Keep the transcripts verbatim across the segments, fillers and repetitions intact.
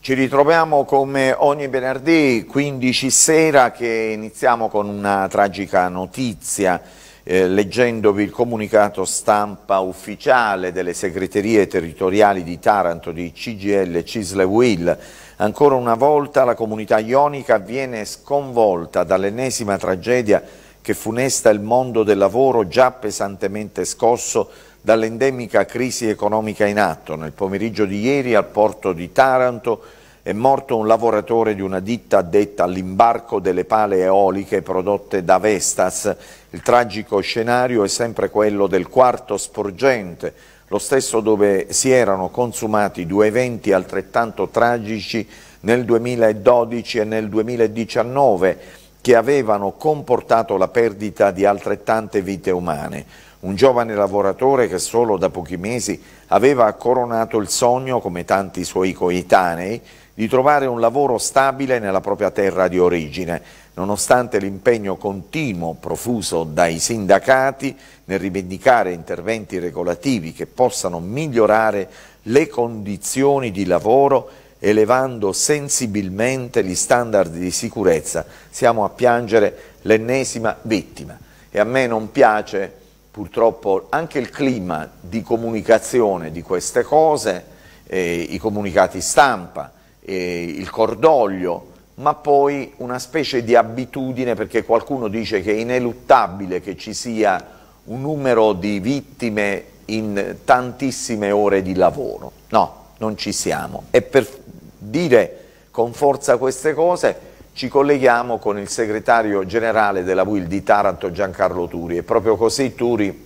Ci ritroviamo come ogni venerdì quindici sera, che iniziamo con una tragica notizia, eh, leggendovi il comunicato stampa ufficiale delle segreterie territoriali di Taranto, di C G I L, Cisle U I L. Ancora una volta la comunità ionica viene sconvolta dall'ennesima tragedia che funesta il mondo del lavoro, già pesantemente scosso dall'endemica crisi economica in atto. Nel pomeriggio di ieri al porto di Taranto è morto un lavoratore di una ditta addetta all'imbarco delle pale eoliche prodotte da Vestas. Il tragico scenario è sempre quello del Quarto Sporgente, lo stesso dove si erano consumati due eventi altrettanto tragici nel duemiladodici e nel duemiladiciannove, che avevano comportato la perdita di altrettante vite umane. Un giovane lavoratore che solo da pochi mesi aveva coronato il sogno, come tanti suoi coetanei, di trovare un lavoro stabile nella propria terra di origine, nonostante l'impegno continuo profuso dai sindacati nel rivendicare interventi regolativi che possano migliorare le condizioni di lavoro, elevando sensibilmente gli standard di sicurezza. Siamo a piangere l'ennesima vittima e a me non piace purtroppo anche il clima di comunicazione di queste cose, eh, i comunicati stampa, eh, il cordoglio, ma poi una specie di abitudine, perché qualcuno dice che è ineluttabile che ci sia un numero di vittime in tantissime ore di lavoro. No, non ci siamo. E per dire con forza queste cose ci colleghiamo con il segretario generale della U I L di Taranto, Giancarlo Turi. È proprio così, Turi?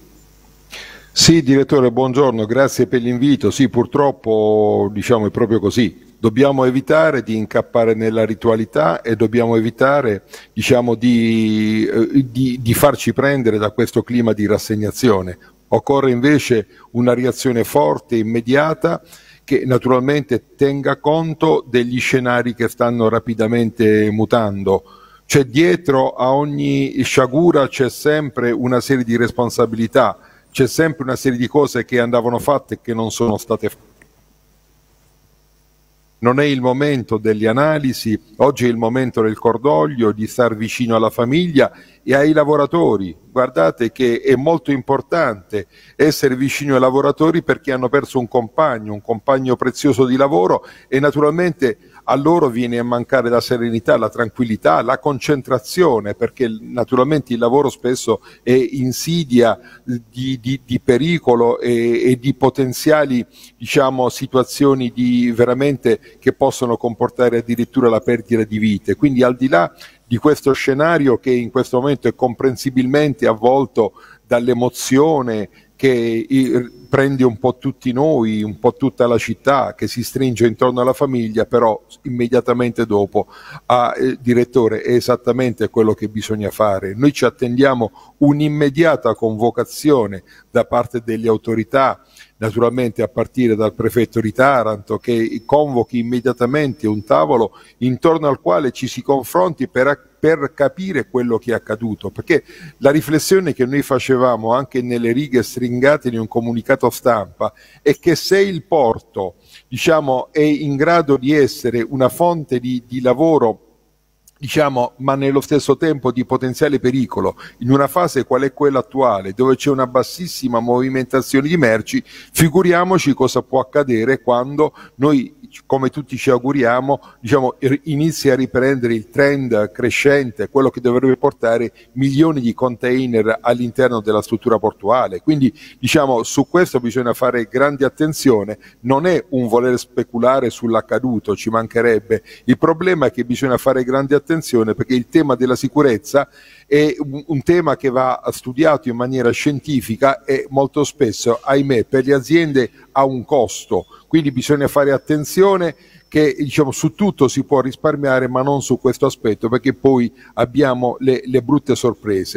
Sì, direttore, buongiorno, grazie per l'invito. Sì, purtroppo diciamo è proprio così. Dobbiamo evitare di incappare nella ritualità e dobbiamo evitare diciamo, di, eh, di, di farci prendere da questo clima di rassegnazione. Occorre invece una reazione forte, immediata, che naturalmente tenga conto degli scenari che stanno rapidamente mutando. C'è dietro a ogni sciagura c'è sempre una serie di responsabilità, c'è sempre una serie di cose che andavano fatte e che non sono state fatte. Non è il momento delle analisi, oggi è il momento del cordoglio, di star vicino alla famiglia e ai lavoratori. Guardate che è molto importante essere vicino ai lavoratori perché hanno perso un compagno, un compagno prezioso di lavoro, e naturalmente a loro viene a mancare la serenità, la tranquillità, la concentrazione, perché naturalmente il lavoro spesso è insidia di, di, di pericolo e, e di potenziali diciamo, situazioni di veramente che possono comportare addirittura la perdita di vite. Quindi al di là di questo scenario che in questo momento è comprensibilmente avvolto dall'emozione che prende un po' tutti noi, un po' tutta la città, che si stringe intorno alla famiglia, però immediatamente dopo, ah, eh, direttore, è esattamente quello che bisogna fare. Noi ci attendiamo un'immediata convocazione da parte delle autorità, naturalmente a partire dal prefetto di Taranto, che convochi immediatamente un tavolo intorno al quale ci si confronti per, per capire quello che è accaduto, perché la riflessione che noi facevamo anche nelle righe stringate di un comunicato stampa è che se il porto diciamo, è in grado di essere una fonte di, di lavoro diciamo, ma nello stesso tempo di potenziale pericolo, in una fase qual è quella attuale, dove c'è una bassissima movimentazione di merci, figuriamoci cosa può accadere quando noi, come tutti ci auguriamo, diciamo, inizia a riprendere il trend crescente, quello che dovrebbe portare milioni di container all'interno della struttura portuale. Quindi diciamo, su questo bisogna fare grande attenzione, non è un voler speculare sull'accaduto, ci mancherebbe, il problema è che bisogna fare grande attenzione perché il tema della sicurezza è un, un tema che va studiato in maniera scientifica e molto spesso, ahimè, per le aziende ha un costo. Quindi bisogna fare attenzione che diciamo, su tutto si può risparmiare, ma non su questo aspetto, perché poi abbiamo le, le brutte sorprese.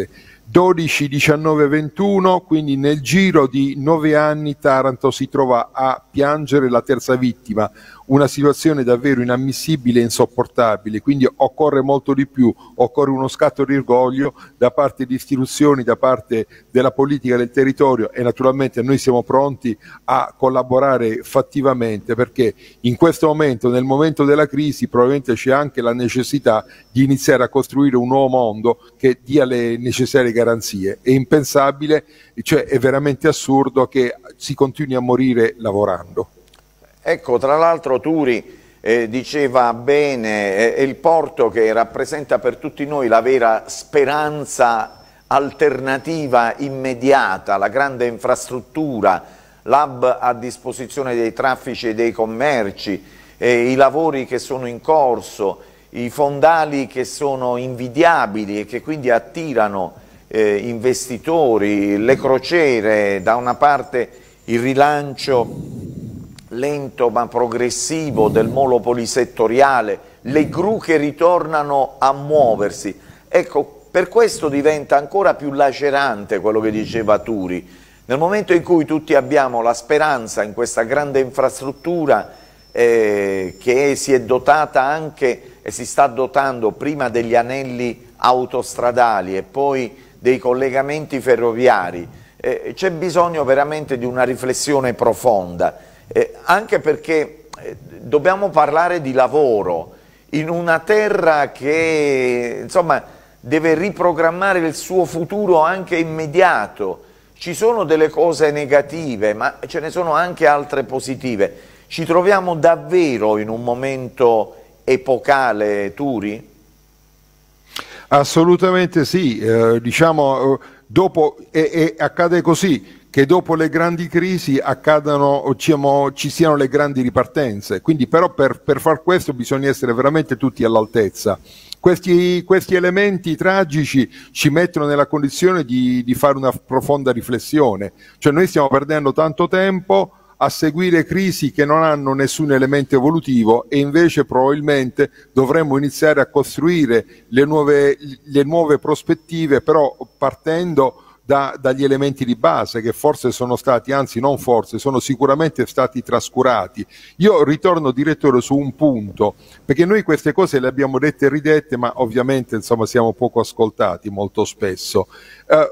dodici, diciannove, ventuno, quindi nel giro di nove anni Taranto si trova a piangere la terza vittima, una situazione davvero inammissibile e insopportabile, quindi occorre molto di più, occorre uno scatto di orgoglio da parte di istituzioni, da parte della politica del territorio, e naturalmente noi siamo pronti a collaborare fattivamente, perché in questo momento, nel momento della crisi, probabilmente c'è anche la necessità di iniziare a costruire un nuovo mondo che dia le necessarie garanzie. È impensabile, cioè è veramente assurdo che si continui a morire lavorando. Ecco, tra l'altro Turi eh, diceva bene, è il porto che rappresenta per tutti noi la vera speranza alternativa immediata, la grande infrastruttura, l'hub a disposizione dei traffici e dei commerci, eh, i lavori che sono in corso, i fondali che sono invidiabili e che quindi attirano eh, investitori, le crociere, da una parte il rilancio lento ma progressivo del molo polisettoriale, le gru che ritornano a muoversi. Ecco, per questo diventa ancora più lacerante quello che diceva Turi. Nel momento in cui tutti abbiamo la speranza in questa grande infrastruttura eh, che si è dotata anche e si sta dotando prima degli anelli autostradali e poi dei collegamenti ferroviari, eh, c'è bisogno veramente di una riflessione profonda. Eh, anche perché eh, dobbiamo parlare di lavoro in una terra che insomma deve riprogrammare il suo futuro anche immediato. Ci sono delle cose negative, ma ce ne sono anche altre positive. Ci troviamo davvero in un momento epocale, Turi? Assolutamente sì, eh, diciamo dopo e, e accade così, che dopo le grandi crisi accadano, diciamo, ci siano le grandi ripartenze, quindi però per, per far questo bisogna essere veramente tutti all'altezza. Questi, questi elementi tragici ci mettono nella condizione di, di fare una profonda riflessione, cioè noi stiamo perdendo tanto tempo a seguire crisi che non hanno nessun elemento evolutivo, e invece probabilmente dovremmo iniziare a costruire le nuove, le nuove prospettive, però partendo Da, dagli elementi di base che forse sono stati, anzi non forse, sono sicuramente stati trascurati. Io ritorno, direttore, su un punto, perché noi queste cose le abbiamo dette e ridette, ma ovviamente insomma siamo poco ascoltati molto spesso. Uh,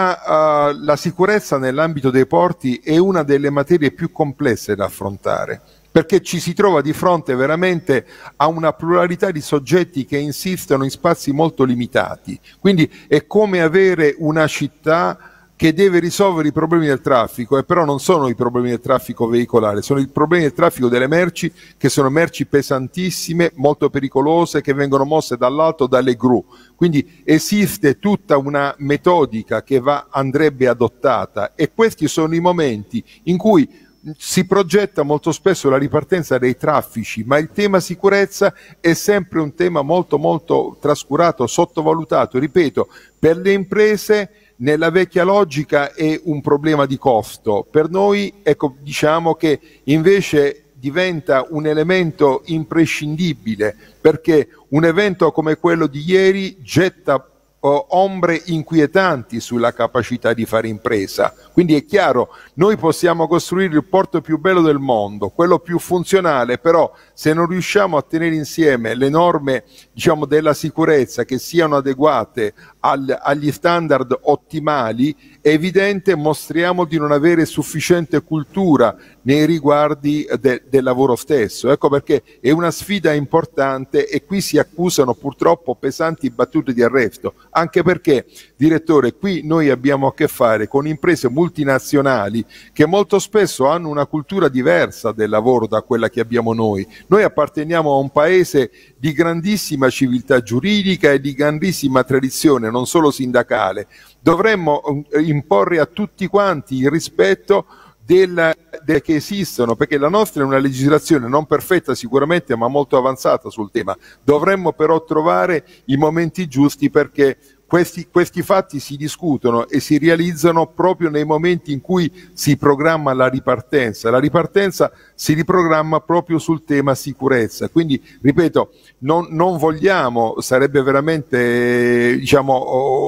la, uh, la sicurezza nell'ambito dei porti è una delle materie più complesse da affrontare, perché ci si trova di fronte veramente a una pluralità di soggetti che insistono in spazi molto limitati. Quindi è come avere una città che deve risolvere i problemi del traffico, e però non sono i problemi del traffico veicolare, sono i problemi del traffico delle merci, che sono merci pesantissime, molto pericolose, che vengono mosse dall'alto dalle gru. Quindi esiste tutta una metodica che va, andrebbe adottata, e questi sono i momenti in cui si progetta molto spesso la ripartenza dei traffici, ma il tema sicurezza è sempre un tema molto molto trascurato, sottovalutato. Ripeto, per le imprese nella vecchia logica è un problema di costo, per noi ecco, diciamo che invece diventa un elemento imprescindibile, perché un evento come quello di ieri getta ombre inquietanti sulla capacità di fare impresa. Quindi è chiaro, noi possiamo costruire il porto più bello del mondo, quello più funzionale, però se non riusciamo a tenere insieme le norme, diciamo, della sicurezza che siano adeguate al, agli standard ottimali, è evidente mostriamo di non avere sufficiente cultura nei riguardi de, del lavoro stesso. Ecco perché è una sfida importante, e qui si accusano purtroppo pesanti battute di arresto, anche perché, direttore, qui noi abbiamo a che fare con imprese multinazionali che molto spesso hanno una cultura diversa del lavoro da quella che abbiamo noi. Noi apparteniamo a un paese di grandissima civiltà giuridica e di grandissima tradizione, non solo sindacale. Dovremmo imporre a tutti quanti il rispetto Del, del, che esistono, perché la nostra è una legislazione non perfetta sicuramente, ma molto avanzata sul tema. Dovremmo però trovare i momenti giusti, perché questi, questi fatti si discutono e si realizzano proprio nei momenti in cui si programma la ripartenza. La ripartenza si riprogramma proprio sul tema sicurezza. Quindi, ripeto, non, non vogliamo, sarebbe veramente, diciamo, oh,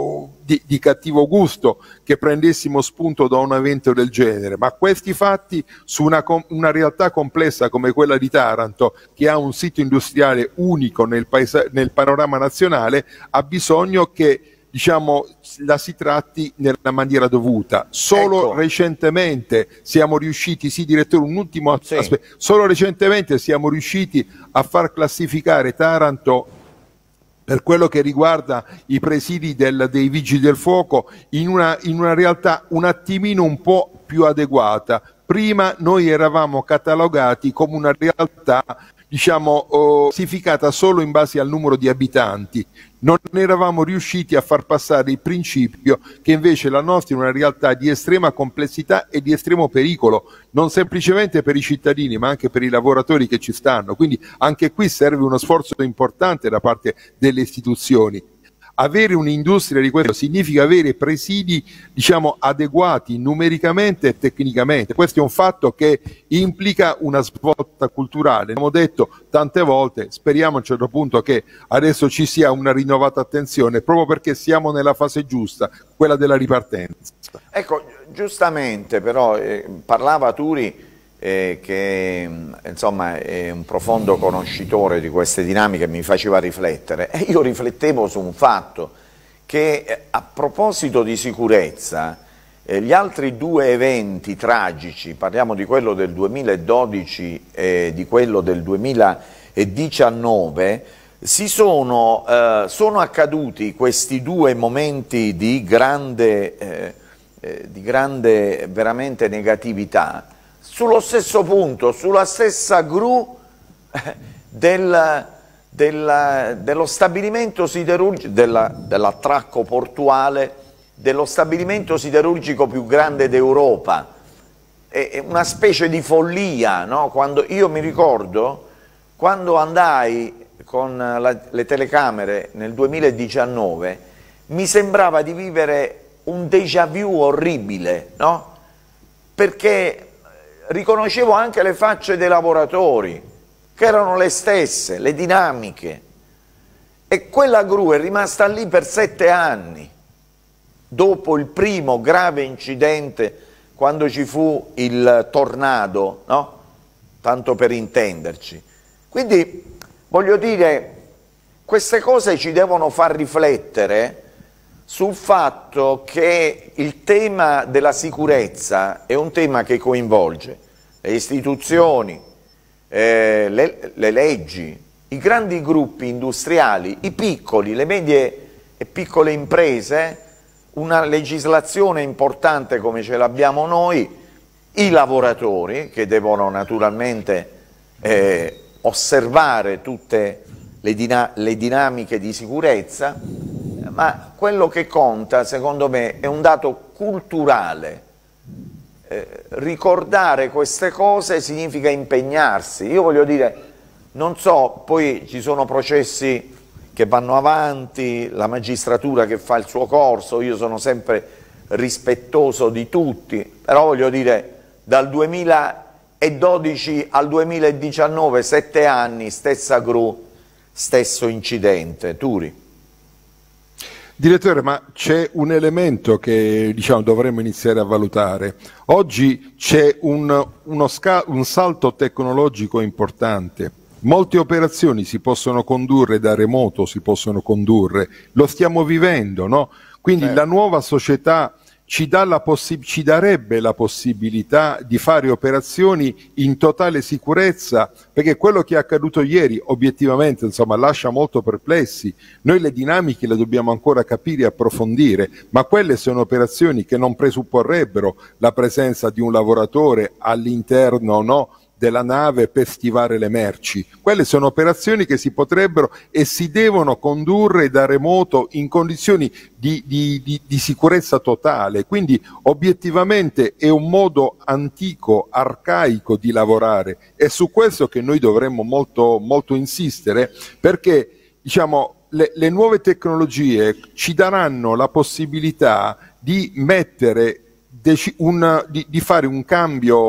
di, di cattivo gusto che prendessimo spunto da un evento del genere, ma questi fatti su una, una realtà complessa come quella di Taranto, che ha un sito industriale unico nel, paesa, nel panorama nazionale, ha bisogno che, diciamo, la si tratti nella maniera dovuta. Solo ecco. recentemente siamo riusciti, sì direttore, un ultimo sì. aspetto, solo recentemente siamo riusciti a far classificare Taranto, per quello che riguarda i presidi del, dei vigili del fuoco, in una, in una realtà un attimino un po' più adeguata. Prima noi eravamo catalogati come una realtà, diciamo, oh, classificata solo in base al numero di abitanti. Non eravamo riusciti a far passare il principio che invece la nostra è una realtà di estrema complessità e di estremo pericolo, non semplicemente per i cittadini ma anche per i lavoratori che ci stanno. Quindi anche qui serve uno sforzo importante da parte delle istituzioni. Avere un'industria di questo significa avere presidi, diciamo, adeguati numericamente e tecnicamente. Questo è un fatto che implica una svolta culturale. Abbiamo detto tante volte, speriamo a un certo punto che adesso ci sia una rinnovata attenzione, proprio perché siamo nella fase giusta, quella della ripartenza. Ecco, giustamente però eh, parlava Turi eh, che insomma è un profondo conoscitore di queste dinamiche, mi faceva riflettere, e io riflettevo su un fatto che eh, a proposito di sicurezza eh, gli altri due eventi tragici, parliamo di quello del duemiladodici e di quello del duemiladiciannove, si sono, eh, sono accaduti questi due momenti di grande, eh, eh, di grande veramente negatività sullo stesso punto, sulla stessa gru del, del, dello stabilimento siderurgico, dell'attracco portuale, dello stabilimento siderurgico più grande d'Europa. È una specie di follia, no? Quando io mi ricordo, quando andai con la, le telecamere nel duemiladiciannove, mi sembrava di vivere un déjà vu orribile, no? Perché riconoscevo anche le facce dei lavoratori, che erano le stesse, le dinamiche. E quella gru è rimasta lì per sette anni, dopo il primo grave incidente, quando ci fu il tornado, no? Tanto per intenderci. Quindi, voglio dire, queste cose ci devono far riflettere sul fatto che il tema della sicurezza è un tema che coinvolge le istituzioni, eh, le, le leggi, i grandi gruppi industriali, i piccoli, le medie e piccole imprese, una legislazione importante come ce l'abbiamo noi, i lavoratori che devono naturalmente eh, osservare tutte le, dina- le dinamiche di sicurezza, ma quello che conta secondo me è un dato culturale. Eh, ricordare queste cose significa impegnarsi. Io voglio dire, non so, poi ci sono processi che vanno avanti, la magistratura che fa il suo corso, io sono sempre rispettoso di tutti, però voglio dire, dal duemiladodici al duemiladiciannove, sette anni, stessa gru, stesso incidente. Turi. Direttore, ma c'è un elemento che, diciamo, dovremmo iniziare a valutare. Oggi c'è un, uno sca- un salto tecnologico importante. Molte operazioni si possono condurre da remoto, si possono condurre, lo stiamo vivendo, no? Quindi eh. la nuova società ci, dà la possi- ci darebbe la possibilità di fare operazioni in totale sicurezza, perché quello che è accaduto ieri obiettivamente, insomma, lascia molto perplessi. Noi le dinamiche le dobbiamo ancora capire e approfondire, ma quelle sono operazioni che non presupporrebbero la presenza di un lavoratore all'interno, no, della nave per stivare le merci. Quelle sono operazioni che si potrebbero e si devono condurre da remoto in condizioni di, di, di, di sicurezza totale. Quindi obiettivamente è un modo antico, arcaico di lavorare. È su questo che noi dovremmo molto, molto insistere, perché, diciamo, le, le nuove tecnologie ci daranno la possibilità di mettere, un, di, di fare un cambio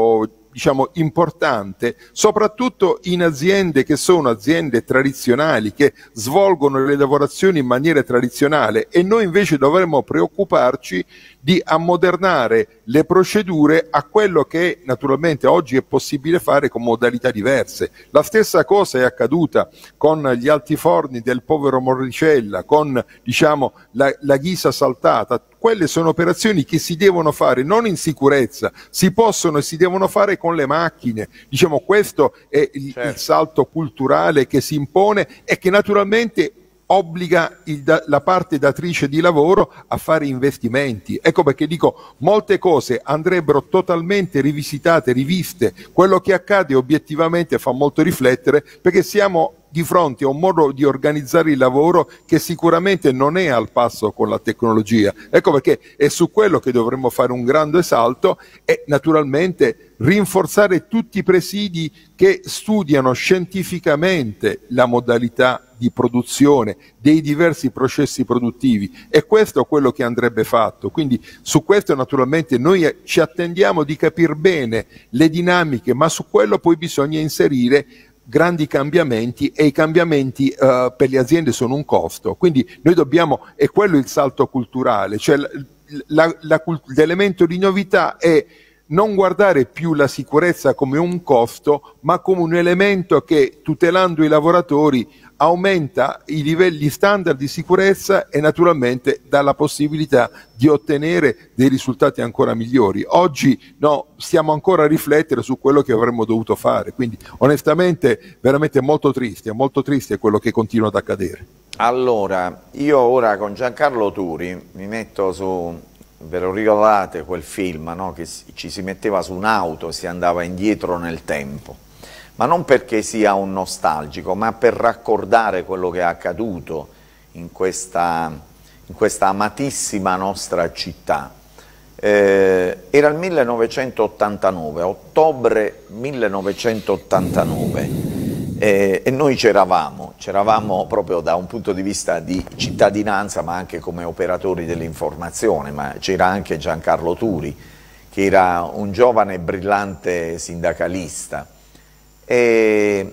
diciamo, importante, soprattutto in aziende che sono aziende tradizionali, che svolgono le lavorazioni in maniera tradizionale, e noi invece dovremmo preoccuparci di ammodernare le procedure a quello che naturalmente oggi è possibile fare con modalità diverse. La stessa cosa è accaduta con gli altiforni del povero Morricella, con, diciamo, la, la ghisa saltata. Quelle sono operazioni che si devono fare non in sicurezza, si possono e si devono fare con le macchine. Diciamo, questo è il, certo. il salto culturale che si impone e che naturalmente obbliga il, la parte datrice di lavoro a fare investimenti. Ecco perché dico, molte cose andrebbero totalmente rivisitate, riviste. Quello che accade obiettivamente fa molto riflettere, perché siamo di fronte a un modo di organizzare il lavoro che sicuramente non è al passo con la tecnologia. Ecco perché è su quello che dovremmo fare un grande salto e naturalmente rinforzare tutti i presidi che studiano scientificamente la modalità di produzione dei diversi processi produttivi, e questo è quello che andrebbe fatto. Quindi su questo naturalmente noi ci attendiamo di capire bene le dinamiche, ma su quello poi bisogna inserire grandi cambiamenti, e i cambiamenti uh, per le aziende sono un costo. Quindi noi dobbiamo, è quello il salto culturale, cioè l'elemento di novità è non guardare più la sicurezza come un costo, ma come un elemento che, tutelando i lavoratori, aumenta i livelli standard di sicurezza e naturalmente dà la possibilità di ottenere dei risultati ancora migliori. Oggi no, stiamo ancora a riflettere su quello che avremmo dovuto fare, quindi onestamente veramente molto triste, molto triste quello che continua ad accadere. Allora, io ora con Giancarlo Turi mi metto su... Ve lo ricordate quel film, no? Che ci si metteva su un'auto e si andava indietro nel tempo, ma non perché sia un nostalgico, ma per raccordare quello che è accaduto in questa, in questa amatissima nostra città. Eh, era il millenovecentottantanove, ottobre millenovecentottantanove, eh, e noi c'eravamo, c'eravamo proprio da un punto di vista di cittadinanza, ma anche come operatori dell'informazione, ma c'era anche Giancarlo Turi, che era un giovane e brillante sindacalista. E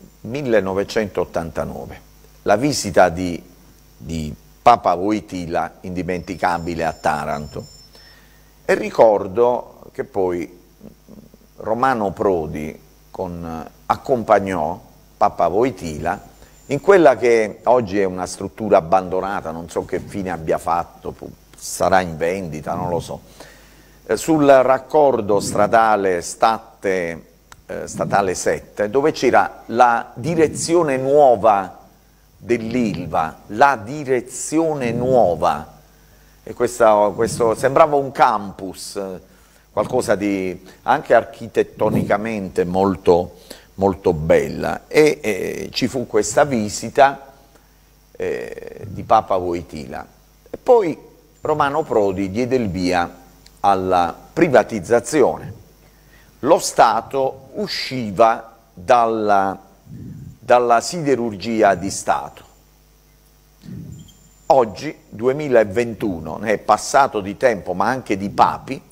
millenovecentottantanove, la visita di, di Papa Wojtyla, indimenticabile, a Taranto. E ricordo che poi Romano Prodi con, accompagnò Papa Wojtyla in quella che oggi è una struttura abbandonata, non so che fine abbia fatto, sarà in vendita, non lo so, eh, sul raccordo stradale Statte, eh, statale sette, dove c'era la direzione nuova dell'Ilva, la direzione nuova, e questa, questo sembrava un campus, qualcosa di anche architettonicamente molto, molto bella, e eh, ci fu questa visita eh, di Papa Wojtyla. E poi Romano Prodi diede il via alla privatizzazione. Lo Stato usciva dalla, dalla siderurgia di Stato. Oggi, duemilaventuno, ne è passato di tempo, ma anche di papi,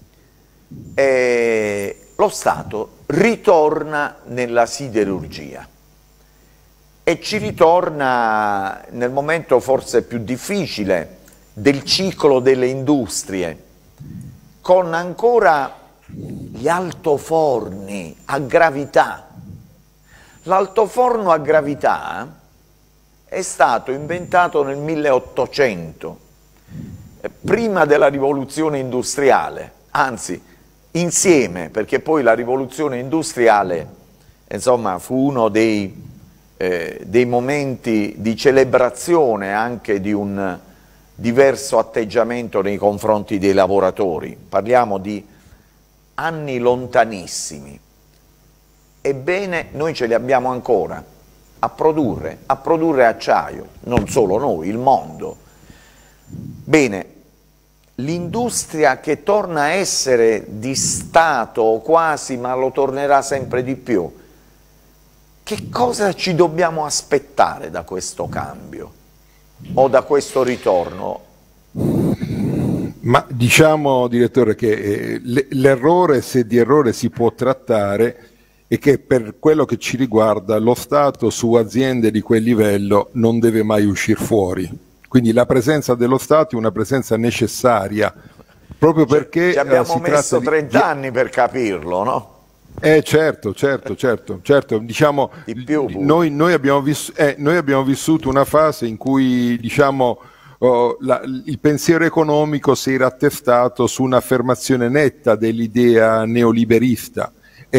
e lo Stato ritorna nella siderurgia e ci ritorna nel momento forse più difficile del ciclo delle industrie, con ancora gli altoforni a gravità. L'altoforno a gravità è stato inventato nel milleottocento, prima della rivoluzione industriale, anzi insieme, perché poi la rivoluzione industriale, insomma, fu uno dei, eh, dei momenti di celebrazione anche di un diverso atteggiamento nei confronti dei lavoratori. Parliamo di anni lontanissimi. Ebbene, noi ce li abbiamo ancora a produrre, a produrre acciaio, non solo noi, il mondo. Bene, l'industria che torna a essere di Stato quasi, ma lo tornerà sempre di più, che cosa ci dobbiamo aspettare da questo cambio o da questo ritorno? Ma diciamo, direttore, che eh, l'errore, se di errore si può trattare, è che per quello che ci riguarda lo Stato su aziende di quel livello non deve mai uscire fuori. Quindi la presenza dello Stato è una presenza necessaria, proprio perché ci abbiamo eh, si messo tratta trenta di... anni per capirlo, no? Eh certo, certo, certo, certo. Diciamo, Di più, noi, noi, abbiamo vis- eh, noi abbiamo vissuto una fase in cui, diciamo, oh, la, il pensiero economico si era attestato su un'affermazione netta dell'idea neoliberista,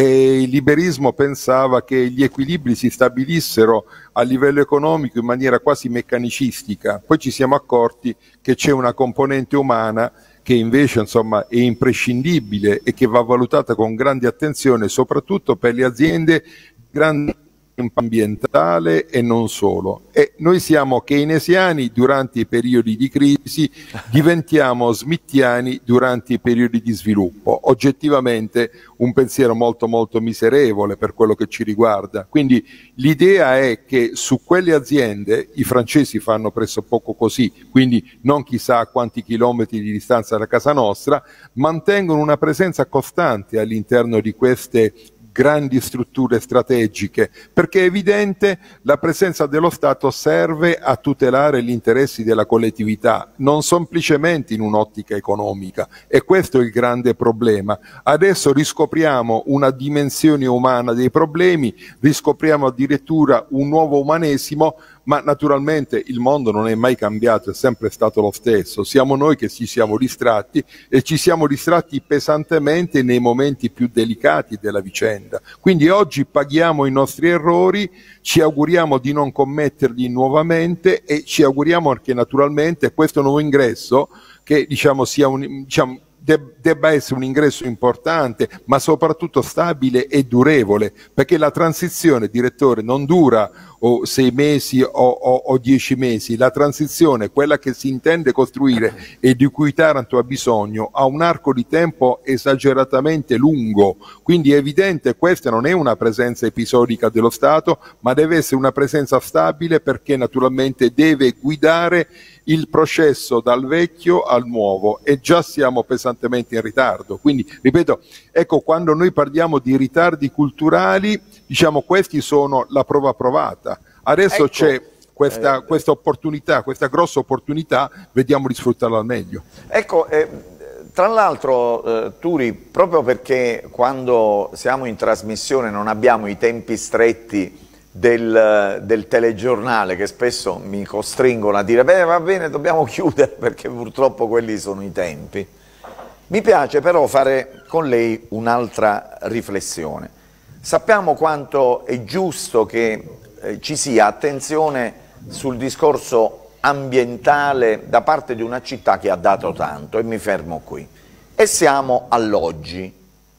e il liberismo pensava che gli equilibri si stabilissero a livello economico in maniera quasi meccanicistica. Poi ci siamo accorti che c'è una componente umana che invece, insomma, è imprescindibile e che va valutata con grande attenzione, soprattutto per le aziende grandi ambientale e non solo. E noi siamo keynesiani durante i periodi di crisi, diventiamo smithiani durante i periodi di sviluppo. Oggettivamente un pensiero molto molto miserevole per quello che ci riguarda. Quindi l'idea è che su quelle aziende, i francesi fanno pressopoco così, quindi non chissà a quanti chilometri di distanza da casa nostra, mantengono una presenza costante all'interno di queste grandi strutture strategiche, perché è evidente la presenza dello Stato serve a tutelare gli interessi della collettività, non semplicemente in un'ottica economica, e questo è il grande problema. Adesso riscopriamo una dimensione umana dei problemi, riscopriamo addirittura un nuovo umanesimo, ma naturalmente il mondo non è mai cambiato, è sempre stato lo stesso. Siamo noi che ci siamo distratti, e ci siamo distratti pesantemente nei momenti più delicati della vicenda. Quindi oggi paghiamo i nostri errori, ci auguriamo di non commetterli nuovamente, e ci auguriamo che naturalmente questo nuovo ingresso, che diciamo sia un, diciamo, debba essere un ingresso importante, ma soprattutto stabile e durevole, perché la transizione, direttore, non dura o sei mesi o, o, o dieci mesi. La transizione, quella che si intende costruire e di cui Taranto ha bisogno, ha un arco di tempo esageratamente lungo. Quindi è evidente, questa non è una presenza episodica dello Stato, ma deve essere una presenza stabile, perché naturalmente deve guidare il processo dal vecchio al nuovo, e già siamo pesantemente in ritardo. Quindi, ripeto, ecco, quando noi parliamo di ritardi culturali, diciamo, questi sono la prova provata. Adesso ecco, c'è questa, eh, questa opportunità, questa grossa opportunità, vediamo di sfruttarla al meglio. Ecco, eh, tra l'altro, eh, Turi, proprio perché quando siamo in trasmissione non abbiamo i tempi stretti Del, del telegiornale, che spesso mi costringono a dire beh, va bene, dobbiamo chiudere, perché purtroppo quelli sono i tempi. Mi piace però fare con lei un'altra riflessione. Sappiamo quanto è giusto che eh, ci sia attenzione sul discorso ambientale da parte di una città che ha dato tanto, e mi fermo qui. E siamo all'oggi.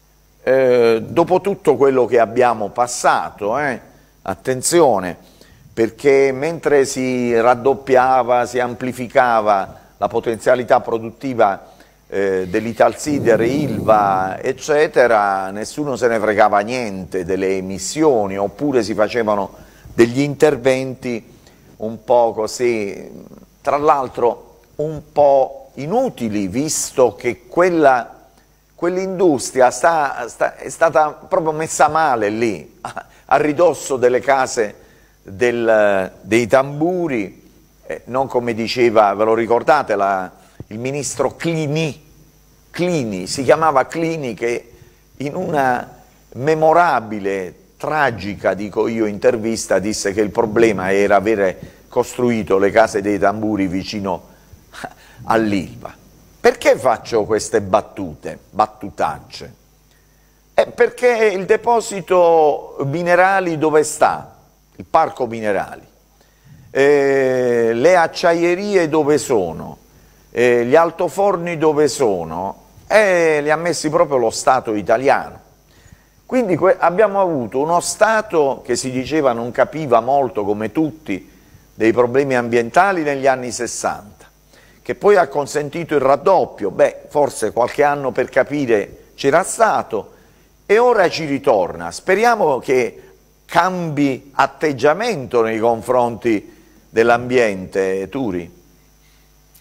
Eh, dopo tutto quello che abbiamo passato, eh, attenzione, perché mentre si raddoppiava, si amplificava la potenzialità produttiva eh, dell'Italsider, Ilva, eccetera, nessuno se ne fregava niente delle emissioni, oppure si facevano degli interventi un po' così, tra l'altro un po' inutili, visto che quella, quell'industria sta, sta, è stata proprio messa male lì, a ridosso delle case del, dei tamburi, eh, non come diceva, ve lo ricordate, la, il ministro Clini, Clini, si chiamava Clini, che in una memorabile, tragica, dico io, intervista disse che il problema era avere costruito le case dei tamburi vicino all'Ilva. Perché faccio queste battute, battutacce? Eh, perché il deposito minerali dove sta? Il parco minerali. Eh, le acciaierie dove sono? Eh, gli altoforni dove sono? Eh, li ha messi proprio lo Stato italiano. Quindi abbiamo avuto uno Stato che si diceva non capiva molto, come tutti, dei problemi ambientali negli anni sessanta, che poi ha consentito il raddoppio. Beh, forse qualche anno per capire c'era stato, e ora ci ritorna. Speriamo che cambi atteggiamento nei confronti dell'ambiente, Turi.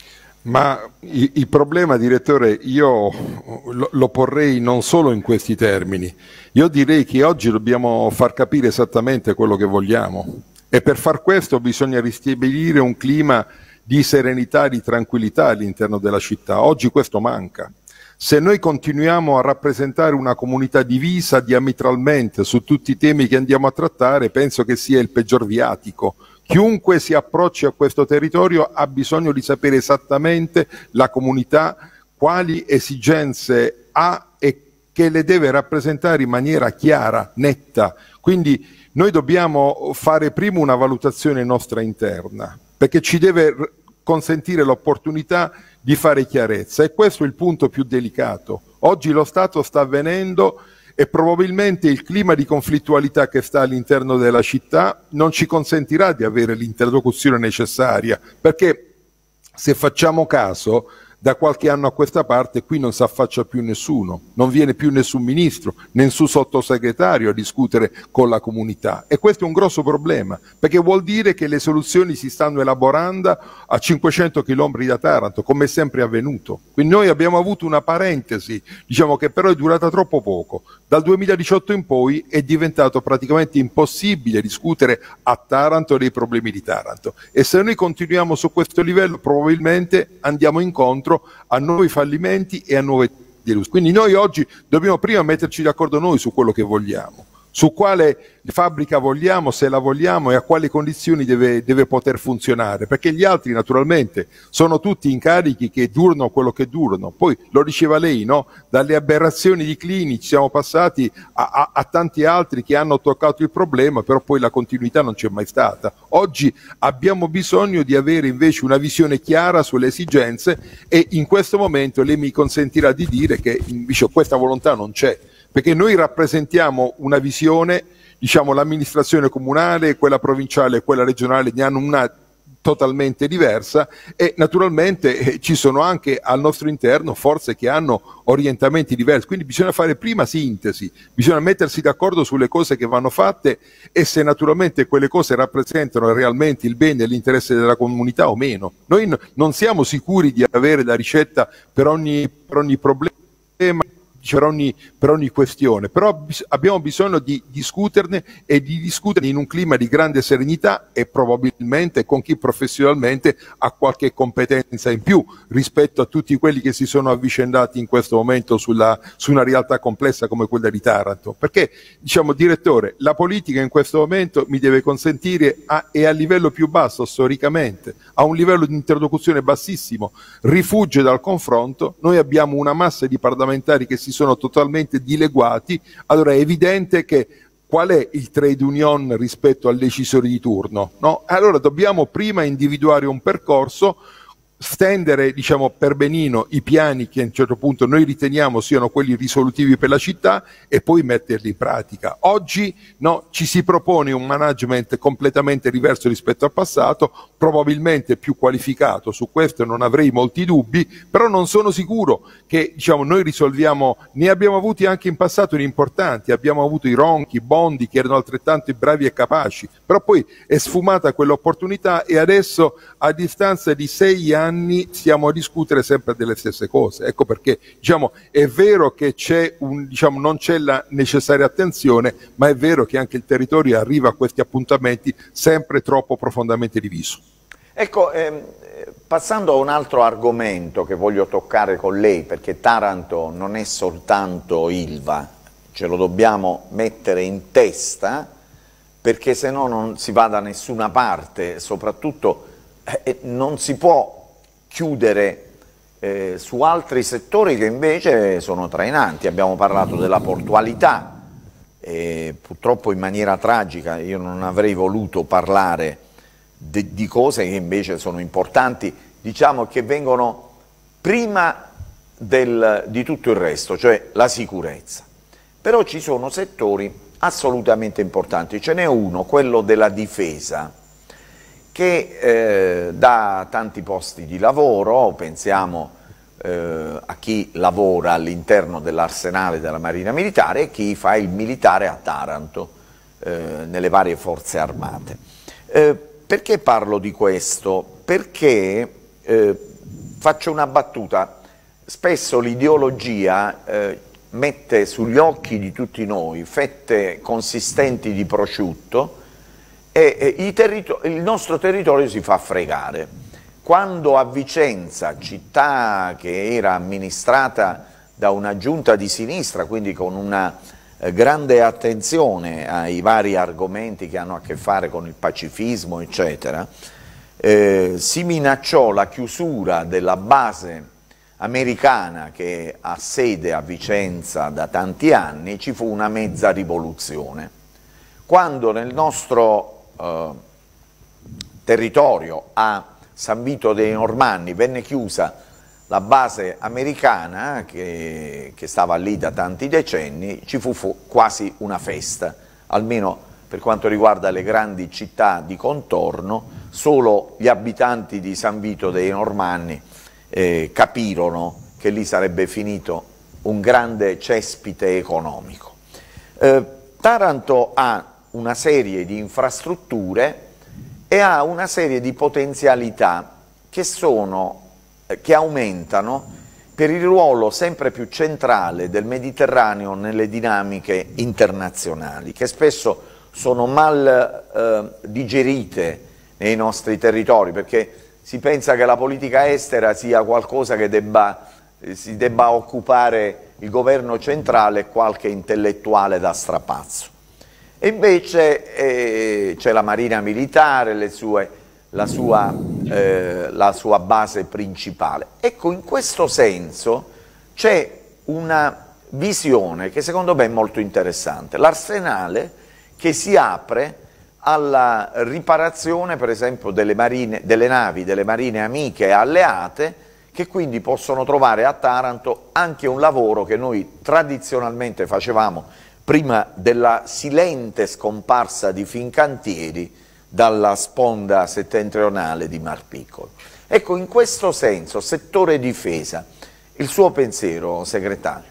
Ma il, il problema, direttore, io lo, lo porrei non solo in questi termini. Io direi che oggi dobbiamo far capire esattamente quello che vogliamo, e per far questo bisogna ristabilire un clima di serenità, di tranquillità all'interno della città. Oggi questo manca. Se noi continuiamo a rappresentare una comunità divisa diametralmente su tutti i temi che andiamo a trattare, penso che sia il peggior viatico. Chiunque si approcci a questo territorio ha bisogno di sapere esattamente la comunità quali esigenze ha e che le deve rappresentare in maniera chiara, netta. Quindi noi dobbiamo fare prima una valutazione nostra interna, perché ci deve consentire l'opportunità di fare chiarezza, e questo è il punto più delicato. Oggi lo Stato sta avvenendo e probabilmente il clima di conflittualità che sta all'interno della città non ci consentirà di avere l'interlocuzione necessaria, perché se facciamo caso, da qualche anno a questa parte qui non si affaccia più nessuno, non viene più nessun ministro, nessun sottosegretario a discutere con la comunità, e questo è un grosso problema, perché vuol dire che le soluzioni si stanno elaborando a cinquecento chilometri da Taranto, come è sempre avvenuto. Quindi noi abbiamo avuto una parentesi, diciamo, che però è durata troppo poco. Dal duemiladiciotto in poi è diventato praticamente impossibile discutere a Taranto dei problemi di Taranto, e se noi continuiamo su questo livello probabilmente andiamo incontro a nuovi fallimenti e a nuove delusioni. Quindi noi oggi dobbiamo prima metterci d'accordo noi su quello che vogliamo, su quale fabbrica vogliamo, se la vogliamo, e a quali condizioni deve, deve poter funzionare, perché gli altri naturalmente sono tutti incarichi che durano quello che durano. Poi lo diceva lei, no? Dalle aberrazioni di clinici siamo passati a, a, a tanti altri che hanno toccato il problema, però poi la continuità non c'è mai stata. Oggi abbiamo bisogno di avere invece una visione chiara sulle esigenze, e in questo momento lei mi consentirà di dire che invece questa volontà non c'è, perché noi rappresentiamo una visione, diciamo, l'amministrazione comunale, quella provinciale e quella regionale ne hanno una totalmente diversa, e naturalmente eh, ci sono anche al nostro interno forze che hanno orientamenti diversi, quindi bisogna fare prima sintesi, bisogna mettersi d'accordo sulle cose che vanno fatte e se naturalmente quelle cose rappresentano realmente il bene e l'interesse della comunità o meno. Noi n- non siamo sicuri di avere la ricetta per ogni, per ogni problema, per ogni, per ogni questione, però bis- abbiamo bisogno di discuterne, e di discuterne in un clima di grande serenità, e probabilmente con chi professionalmente ha qualche competenza in più rispetto a tutti quelli che si sono avvicendati in questo momento sulla, su una realtà complessa come quella di Taranto. Perché, diciamo, direttore, la politica in questo momento mi deve consentire a, è a livello più basso storicamente, a un livello di interlocuzione bassissimo, rifugge dal confronto. Noi abbiamo una massa di parlamentari che si sono totalmente dileguati. Allora è evidente che qual è il trade union rispetto al decisore di turno, no? Allora dobbiamo prima individuare un percorso, stendere, diciamo, per benino i piani che a un certo punto noi riteniamo siano quelli risolutivi per la città, e poi metterli in pratica. Oggi no, ci si propone un management completamente diverso rispetto al passato, probabilmente più qualificato, su questo non avrei molti dubbi, però non sono sicuro che, diciamo, noi risolviamo, ne abbiamo avuti anche in passato di importanti, abbiamo avuto i Ronchi, i Bondi che erano altrettanto bravi e capaci, però poi è sfumata quell'opportunità, e adesso a distanza di sei anni stiamo a discutere sempre delle stesse cose. Ecco perché, diciamo, è vero che c'è un, diciamo, non c'è la necessaria attenzione, ma è vero che anche il territorio arriva a questi appuntamenti sempre troppo profondamente diviso. Ecco, ehm, passando a un altro argomento che voglio toccare con lei, perché Taranto non è soltanto Ilva, ce lo dobbiamo mettere in testa, perché se no non si va da nessuna parte, soprattutto eh, non si può chiudere eh, su altri settori che invece sono trainanti. Abbiamo parlato della portualità, e purtroppo in maniera tragica io non avrei voluto parlare de, di cose che invece sono importanti, diciamo, che vengono prima del, di tutto il resto, cioè la sicurezza. Però ci sono settori assolutamente importanti, ce n'è uno, quello della difesa, che eh, dà tanti posti di lavoro. Pensiamo eh, a chi lavora all'interno dell'arsenale della Marina Militare e chi fa il militare a Taranto, eh, nelle varie forze armate. Eh, perché parlo di questo? Perché eh, faccio una battuta. Spesso l'ideologia eh, mette sugli occhi di tutti noi fette consistenti di prosciutto e, e i il nostro territorio si fa fregare. Quando a Vicenza, città che era amministrata da una giunta di sinistra, quindi con una eh, grande attenzione ai vari argomenti che hanno a che fare con il pacifismo, eccetera, eh, si minacciò la chiusura della base americana che ha sede a Vicenza da tanti anni, ci fu una mezza rivoluzione. Quando nel nostro eh, territorio a San Vito dei Normanni venne chiusa la base americana che, che stava lì da tanti decenni, ci fu, fu quasi una festa, almeno per quanto riguarda le grandi città di contorno. Solo gli abitanti di San Vito dei Normanni eh, capirono che lì sarebbe finito un grande cespite economico. Eh, Taranto ha una serie di infrastrutture e ha una serie di potenzialità che sono che aumentano per il ruolo sempre più centrale del Mediterraneo nelle dinamiche internazionali, che spesso sono mal eh, digerite nei nostri territori, perché si pensa che la politica estera sia qualcosa che debba, eh, si debba occupare il governo centrale e qualche intellettuale da strapazzo. E invece eh, c'è la Marina Militare, le sue La sua, eh, la sua base principale. Ecco, in questo senso c'è una visione che secondo me è molto interessante, l'arsenale che si apre alla riparazione, per esempio, delle, marine, delle navi, delle marine amiche e alleate, che quindi possono trovare a Taranto anche un lavoro che noi tradizionalmente facevamo prima della silente scomparsa di Fincantieri dalla sponda settentrionale di Mar Piccolo. Ecco, in questo senso, settore difesa, il suo pensiero, segretario?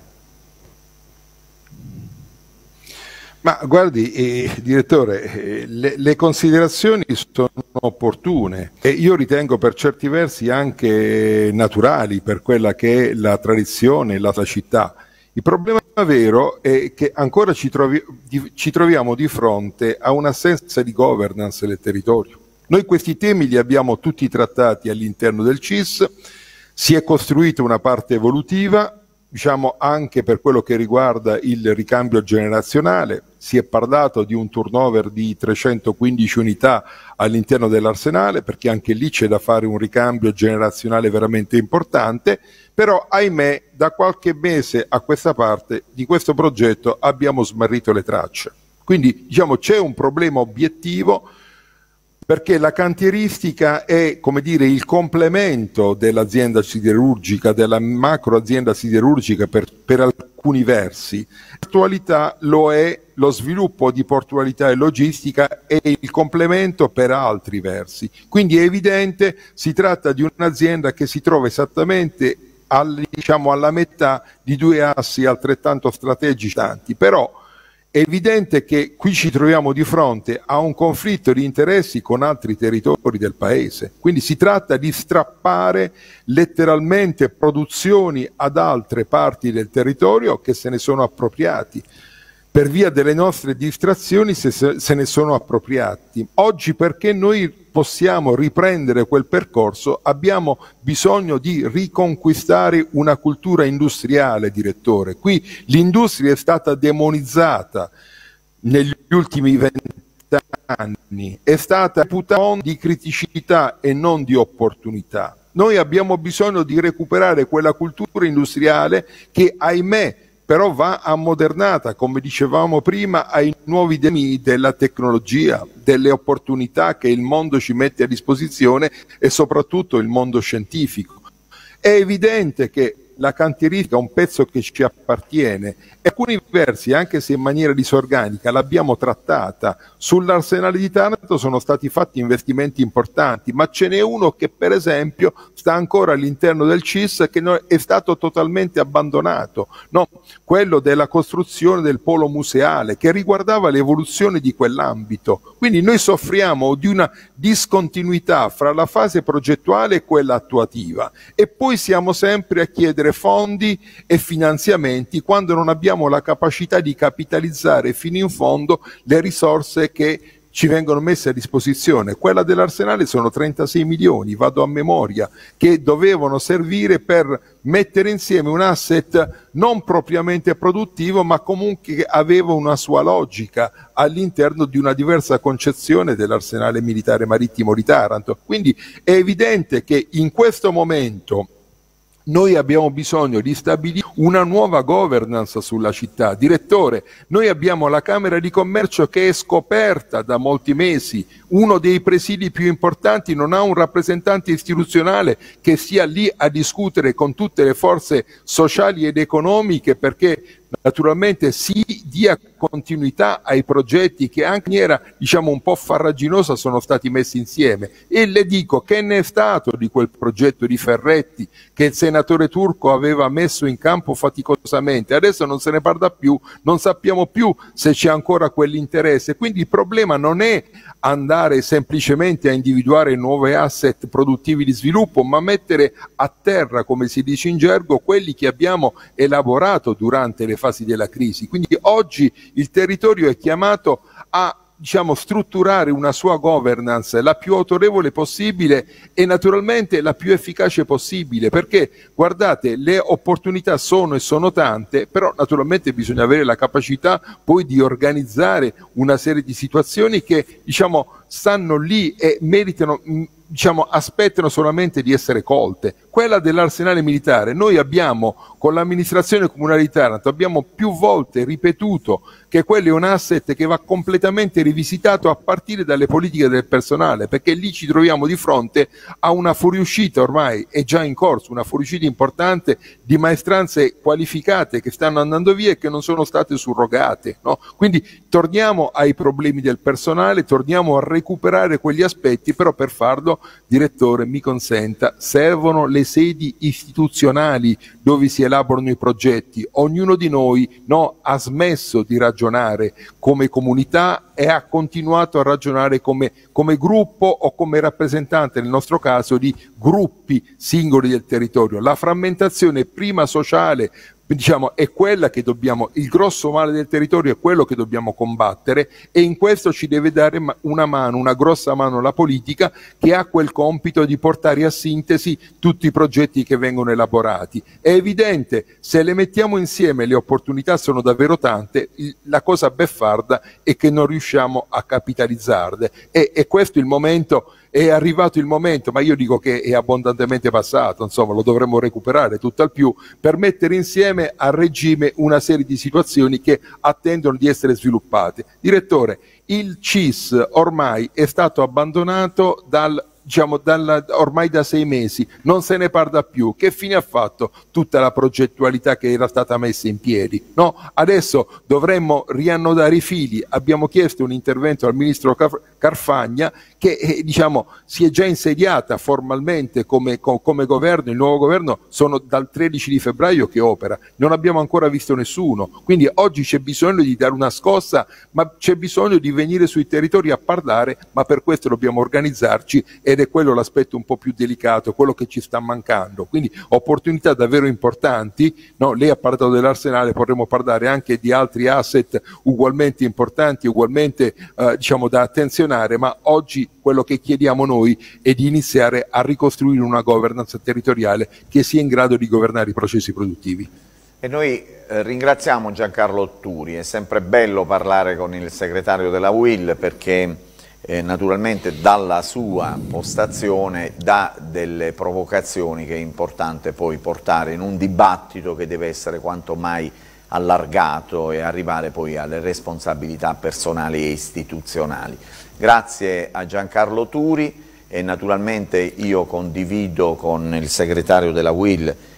Ma guardi, eh, direttore, eh, le, le considerazioni sono opportune e io ritengo per certi versi anche naturali per quella che è la tradizione e la città. Il problema vero è che ancora ci, trovi, ci troviamo di fronte a un'assenza di governance del territorio. Noi questi temi li abbiamo tutti trattati all'interno del C I S, si è costruita una parte evolutiva, diciamo anche per quello che riguarda il ricambio generazionale, si è parlato di un turnover di trecentoquindici unità all'interno dell'arsenale, perché anche lì c'è da fare un ricambio generazionale veramente importante, però ahimè da qualche mese a questa parte di questo progetto abbiamo smarrito le tracce. Quindi diciamo c'è un problema obiettivo, perché la cantieristica è, come dire, il complemento dell'azienda siderurgica, della macro azienda siderurgica per, per alcuni versi. In attualità lo è lo sviluppo di portualità e logistica è il complemento per altri versi. Quindi è evidente, si tratta di un'azienda che si trova esattamente al, diciamo, alla metà di due assi altrettanto strategici tanti, però è evidente che qui ci troviamo di fronte a un conflitto di interessi con altri territori del paese, quindi si tratta di strappare letteralmente produzioni ad altre parti del territorio che se ne sono appropriati. Per via delle nostre distrazioni se, se ne sono appropriati. Oggi, perché noi possiamo riprendere quel percorso, abbiamo bisogno di riconquistare una cultura industriale, direttore. Qui l'industria è stata demonizzata negli ultimi vent'anni, è stata reputata di criticità e non di opportunità. Noi abbiamo bisogno di recuperare quella cultura industriale che, ahimè, però va ammodernata, come dicevamo prima, ai nuovi temi della tecnologia, delle opportunità che il mondo ci mette a disposizione e soprattutto il mondo scientifico. È evidente che la cantieristica è un pezzo che ci appartiene e alcuni versi, anche se in maniera disorganica, l'abbiamo trattata. Sull'arsenale di Taranto sono stati fatti investimenti importanti, ma ce n'è uno che per esempio sta ancora all'interno del C I S, che è stato totalmente abbandonato, no? Quello della costruzione del polo museale, che riguardava l'evoluzione di quell'ambito. Quindi noi soffriamo di una discontinuità fra la fase progettuale e quella attuativa, e poi siamo sempre a chiedere fondi e finanziamenti quando non abbiamo la capacità di capitalizzare fino in fondo le risorse che ci vengono messe a disposizione. Quella dell'Arsenale sono trentasei milioni, vado a memoria, che dovevano servire per mettere insieme un asset non propriamente produttivo, ma comunque che aveva una sua logica all'interno di una diversa concezione dell'Arsenale militare marittimo di Taranto. Quindi è evidente che in questo momento noi abbiamo bisogno di stabilire una nuova governance sulla città. Direttore, noi abbiamo la Camera di Commercio che è scoperta da molti mesi, uno dei presidi più importanti non ha un rappresentante istituzionale che sia lì a discutere con tutte le forze sociali ed economiche, perché naturalmente si dia continuità ai progetti che anche in maniera, diciamo, un po' farraginosa sono stati messi insieme. E le dico, che ne è stato di quel progetto di Ferretti che il senatore Turco aveva messo in campo faticosamente? Adesso non se ne parla più, non sappiamo più se c'è ancora quell'interesse. Quindi il problema non è andare semplicemente a individuare nuovi asset produttivi di sviluppo, ma mettere a terra, come si dice in gergo, quelli che abbiamo elaborato durante le fasi della crisi. Quindi oggi il territorio è chiamato a, diciamo, strutturare una sua governance la più autorevole possibile e naturalmente la più efficace possibile, perché guardate, le opportunità sono e sono tante, però naturalmente bisogna avere la capacità poi di organizzare una serie di situazioni che, diciamo, stanno lì e meritano, diciamo, aspettano solamente di essere colte. Quella dell'Arsenale militare, noi abbiamo con l'amministrazione comunale di Taranto abbiamo più volte ripetuto che quello è un asset che va completamente rivisitato a partire dalle politiche del personale, perché lì ci troviamo di fronte a una fuoriuscita, ormai è già in corso, una fuoriuscita importante di maestranze qualificate che stanno andando via e che non sono state surrogate, no? Quindi torniamo ai problemi del personale, torniamo a recuperare quegli aspetti, però per farlo, direttore, mi consenta, servono le sedi istituzionali dove si elaborano i progetti. Ognuno di noi, no, ha smesso di ragionare come comunità e ha continuato a ragionare come, come gruppo o come rappresentante, nel nostro caso, di gruppi singoli del territorio. La frammentazione prima sociale, diciamo, è quella che dobbiamo, il grosso male del territorio è quello che dobbiamo combattere, e in questo ci deve dare una mano, una grossa mano la politica, che ha quel compito di portare a sintesi tutti i progetti che vengono elaborati. È evidente, se le mettiamo insieme le opportunità sono davvero tante, la cosa beffarda è che non riusciamo a capitalizzarle, e, e questo è il momento. È arrivato il momento, ma io dico che è abbondantemente passato, insomma lo dovremmo recuperare tutt'al più, per mettere insieme a regime una serie di situazioni che attendono di essere sviluppate. Direttore, il C I S ormai è stato abbandonato dal diciamo dalla, ormai da sei mesi, non se ne parla più. Che fine ha fatto tutta la progettualità che era stata messa in piedi? No? Adesso dovremmo riannodare i fili. Abbiamo chiesto un intervento al ministro Carfagna, che eh, diciamo si è già insediata formalmente come, co, come governo. Il nuovo governo sono dal tredici di febbraio che opera, non abbiamo ancora visto nessuno, quindi oggi c'è bisogno di dare una scossa, ma c'è bisogno di venire sui territori a parlare, ma per questo dobbiamo organizzarci, ed è quello l'aspetto un po' più delicato, quello che ci sta mancando. Quindi opportunità davvero importanti, no? Lei ha parlato dell'Arsenale, potremmo parlare anche di altri asset ugualmente importanti, ugualmente eh, diciamo da attenzionare, ma oggi quello che chiediamo noi è di iniziare a ricostruire una governance territoriale che sia in grado di governare i processi produttivi. E noi eh, ringraziamo Giancarlo Turi, è sempre bello parlare con il segretario della U I L, perché Eh, naturalmente dalla sua postazione dà delle provocazioni che è importante poi portare in un dibattito che deve essere quanto mai allargato e arrivare poi alle responsabilità personali e istituzionali. Grazie a Giancarlo Turi, e naturalmente io condivido con il segretario della U I L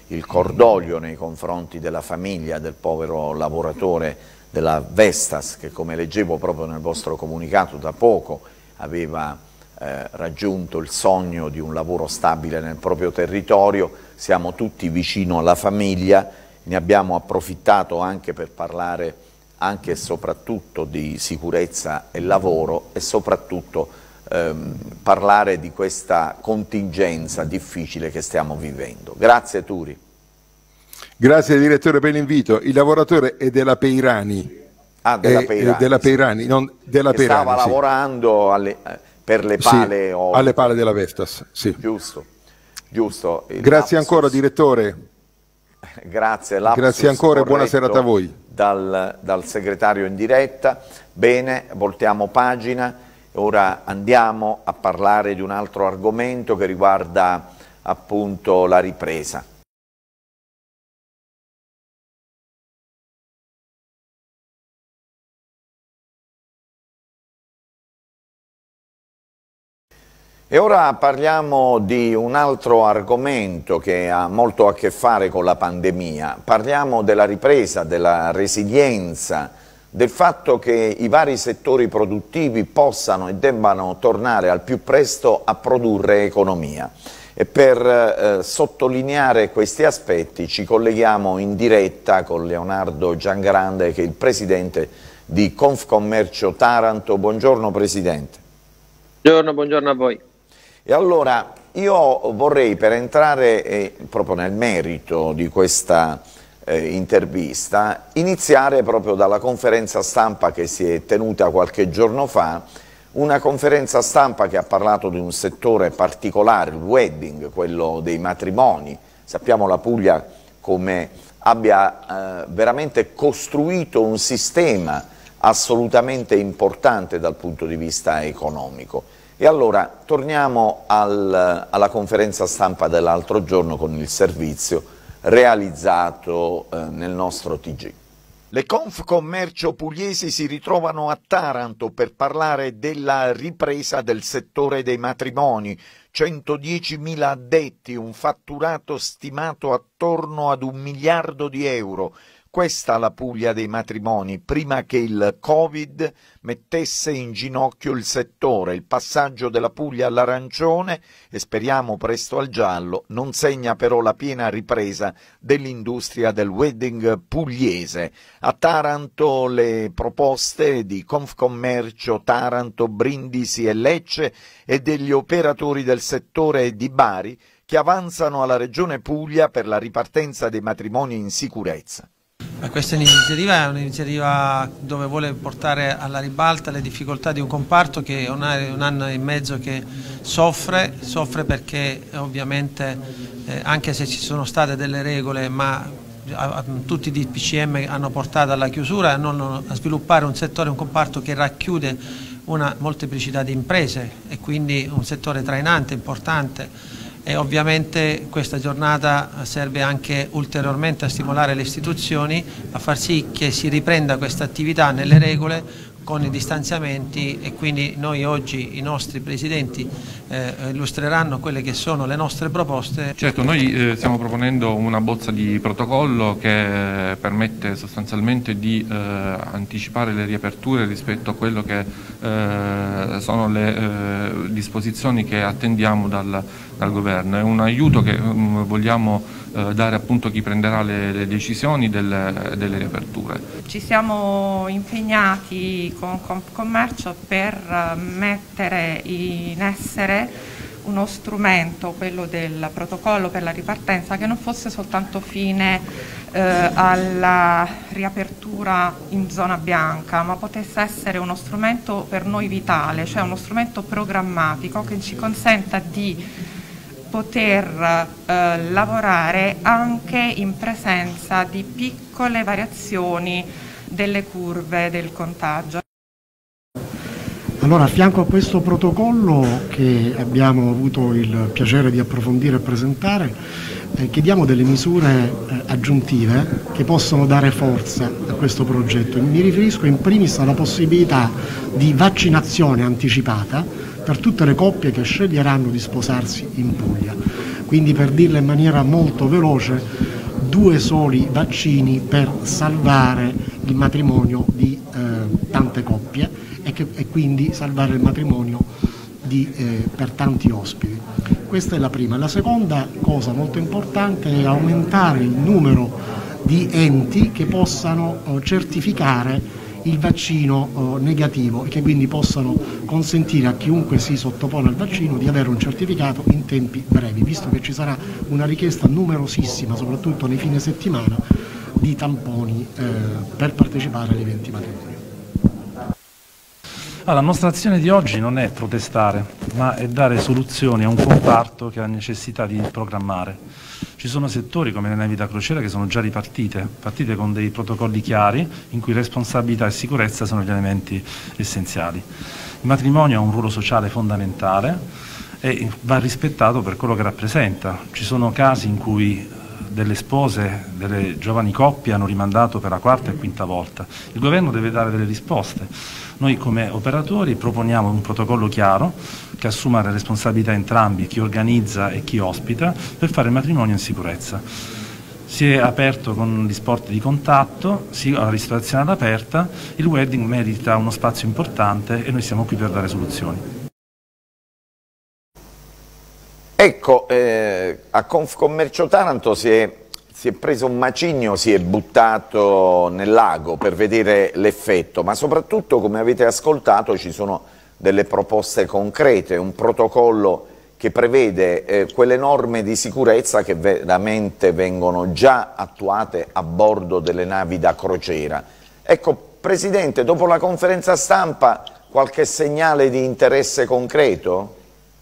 il cordoglio nei confronti della famiglia del povero lavoratore della Vestas, che come leggevo proprio nel vostro comunicato da poco aveva eh, raggiunto il sogno di un lavoro stabile nel proprio territorio. Siamo tutti vicino alla famiglia, ne abbiamo approfittato anche per parlare anche e soprattutto di sicurezza e lavoro e soprattutto ehm, parlare di questa contingenza difficile che stiamo vivendo. Grazie Turi. Grazie direttore per l'invito. Il lavoratore è della Peirani. Ah, della è, Peirani, della sì. Peirani, non della che Peirani, stava sì. lavorando alle, per le pale sì, o... alle pale della Vestas, sì. Giusto, giusto. Grazie lapsus. ancora direttore. Grazie, Grazie ancora e buona serata a voi. Dal, dal segretario in diretta. Bene, voltiamo pagina. Ora andiamo a parlare di un altro argomento che riguarda appunto la ripresa. E ora parliamo di un altro argomento che ha molto a che fare con la pandemia. Parliamo della ripresa, della resilienza, del fatto che i vari settori produttivi possano e debbano tornare al più presto a produrre economia. E per eh, sottolineare questi aspetti ci colleghiamo in diretta con Leonardo Giangrande, che è il presidente di Confcommercio Taranto. Buongiorno Presidente. Buongiorno, buongiorno a voi. E allora io vorrei, per entrare eh, proprio nel merito di questa eh, intervista, iniziare proprio dalla conferenza stampa che si è tenuta qualche giorno fa, una conferenza stampa che ha parlato di un settore particolare, il wedding, quello dei matrimoni. Sappiamo la Puglia come abbia eh, veramente costruito un sistema assolutamente importante dal punto di vista economico. E allora torniamo al, alla conferenza stampa dell'altro giorno con il servizio realizzato eh, nel nostro T G. Le Confcommercio pugliesi si ritrovano a Taranto per parlare della ripresa del settore dei matrimoni. centodiecimila addetti, un fatturato stimato attorno ad un miliardo di euro. Questa la Puglia dei matrimoni, prima che il Covid mettesse in ginocchio il settore. Il passaggio della Puglia all'arancione, e speriamo presto al giallo, non segna però la piena ripresa dell'industria del wedding pugliese. A Taranto le proposte di Confcommercio Taranto, Brindisi e Lecce e degli operatori del settore di Bari che avanzano alla Regione Puglia per la ripartenza dei matrimoni in sicurezza. Questa iniziativa è un'iniziativa dove vuole portare alla ribalta le difficoltà di un comparto che è un anno e mezzo che soffre, soffre perché ovviamente eh, anche se ci sono state delle regole, ma a, a, tutti i D P C M hanno portato alla chiusura, a, non, a sviluppare un settore, un comparto che racchiude una molteplicità di imprese e quindi un settore trainante, importante. E ovviamente questa giornata serve anche ulteriormente a stimolare le istituzioni a far sì che si riprenda questa attività nelle regole con i distanziamenti, e quindi noi oggi i nostri presidenti eh, illustreranno quelle che sono le nostre proposte. Certo, noi eh, stiamo proponendo una bozza di protocollo che permette sostanzialmente di eh, anticipare le riaperture rispetto a quello che eh, sono le eh, disposizioni che attendiamo dal, dal governo. È un aiuto che um, vogliamo eh, dare appunto a chi prenderà le, le decisioni delle, delle riaperture. Ci siamo impegnati con Confcommercio per mettere in essere uno strumento, quello del protocollo per la ripartenza, che non fosse soltanto fine eh, alla riapertura in zona bianca, ma potesse essere uno strumento per noi vitale, cioè uno strumento programmatico che ci consenta di poter eh, lavorare anche in presenza di piccole variazioni delle curve del contagio. Allora, a fianco a questo protocollo che abbiamo avuto il piacere di approfondire e presentare, eh, chiediamo delle misure eh, aggiuntive che possono dare forza a questo progetto. Mi riferisco in primis alla possibilità di vaccinazione anticipata per tutte le coppie che sceglieranno di sposarsi in Puglia. quindi per dirla in maniera molto veloce, due soli vaccini per salvare il matrimonio di eh, tante coppie e, che, e quindi salvare il matrimonio di, eh, per tanti ospiti. Questa è la prima. La seconda cosa molto importante è aumentare il numero di enti che possano eh, certificare il vaccino eh, negativo e che quindi possano consentire a chiunque si sottopone al vaccino di avere un certificato in tempi brevi, visto che ci sarà una richiesta numerosissima, soprattutto nei fine settimana, di tamponi eh, per partecipare agli eventi matrimoniali. Allora, la nostra azione di oggi non è protestare, ma è dare soluzioni a un comparto che ha necessità di programmare. Ci sono settori come le navi da crociera che sono già ripartite, partite con dei protocolli chiari in cui responsabilità e sicurezza sono gli elementi essenziali. Il matrimonio ha un ruolo sociale fondamentale e va rispettato per quello che rappresenta. Ci sono casi in cui delle spose, delle giovani coppie hanno rimandato per la quarta e quinta volta. Il governo deve dare delle risposte. Noi come operatori proponiamo un protocollo chiaro che assuma le responsabilità entrambi, chi organizza e chi ospita, per fare il matrimonio in sicurezza. Si è aperto con gli sport di contatto, sì, la ristorazione all'aperta, il wedding merita uno spazio importante e noi siamo qui per dare soluzioni. Ecco, eh, a Confcommercio Taranto si è, si è preso un macigno, si è buttato nel lago per vedere l'effetto, ma soprattutto, come avete ascoltato, ci sono delle proposte concrete, un protocollo che prevede eh, quelle norme di sicurezza che veramente vengono già attuate a bordo delle navi da crociera. Ecco, Presidente, dopo la conferenza stampa qualche segnale di interesse concreto?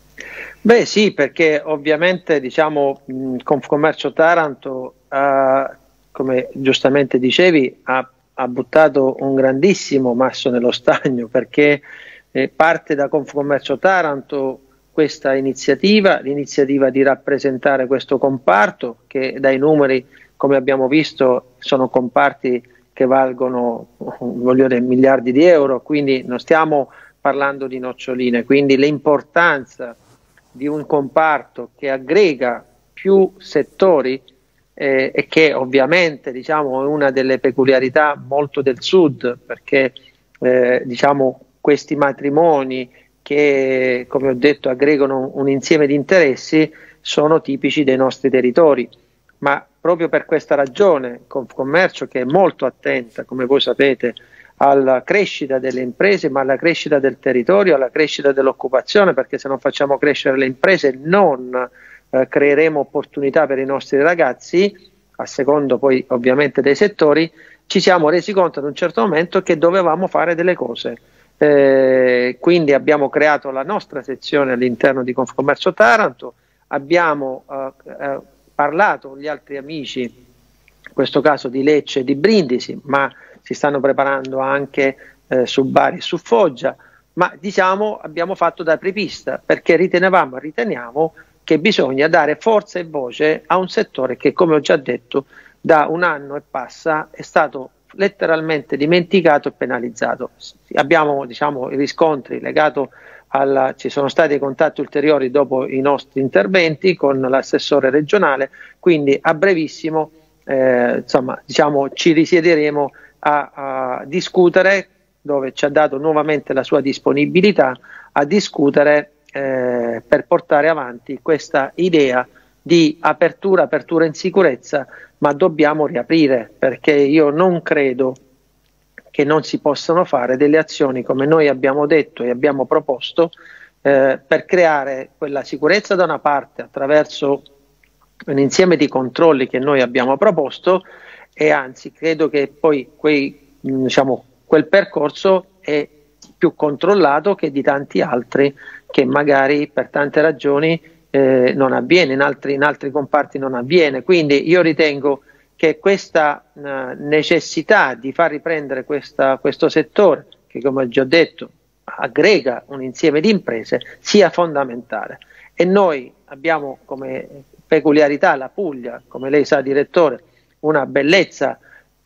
Beh sì, perché ovviamente diciamo Confcommercio Taranto, ha, come giustamente dicevi, ha, ha buttato un grandissimo masso nello stagno, perché eh, parte da Confcommercio Taranto questa iniziativa, l'iniziativa di rappresentare questo comparto che dai numeri, come abbiamo visto, sono comparti che valgono voglio dire, miliardi di euro, quindi non stiamo parlando di noccioline, quindi l'importanza di un comparto che aggrega più settori eh, e che ovviamente diciamo, è una delle peculiarità molto del sud, perché eh, diciamo, questi matrimoni che, come ho detto, aggregano un insieme di interessi sono tipici dei nostri territori, ma proprio per questa ragione Confcommercio, che è molto attenta, come voi sapete, alla crescita delle imprese, ma alla crescita del territorio, alla crescita dell'occupazione, perché se non facciamo crescere le imprese non eh, creeremo opportunità per i nostri ragazzi, a secondo poi ovviamente dei settori. Ci siamo resi conto ad un certo momento che dovevamo fare delle cose, eh, quindi abbiamo creato la nostra sezione all'interno di Confcommercio Taranto, abbiamo eh, eh, parlato con gli altri amici, in questo caso di Lecce e di Brindisi, ma si stanno preparando anche eh, su Bari e su Foggia, ma diciamo abbiamo fatto da apripista, perché ritenevamo e riteniamo che bisogna dare forza e voce a un settore che, come ho già detto, da un anno e passa è stato letteralmente dimenticato e penalizzato. Abbiamo diciamo, i riscontri legati alla, ci sono stati dei contatti ulteriori dopo i nostri interventi con l'assessore regionale, quindi a brevissimo eh, insomma, diciamo, ci risiederemo A, a discutere, dove ci ha dato nuovamente la sua disponibilità a discutere eh, per portare avanti questa idea di apertura, apertura in sicurezza, ma dobbiamo riaprire, perché io non credo che non si possano fare delle azioni come noi abbiamo detto e abbiamo proposto eh, per creare quella sicurezza da una parte attraverso un insieme di controlli che noi abbiamo proposto, e anzi credo che poi quei, diciamo, quel percorso è più controllato che di tanti altri che magari per tante ragioni eh, non avviene, in altri, in altri comparti non avviene. Quindi io ritengo che questa eh, necessità di far riprendere questa, questo settore, che come ho già detto aggrega un insieme di imprese, sia fondamentale. E noi abbiamo come peculiarità la Puglia, come lei sa direttore, una bellezza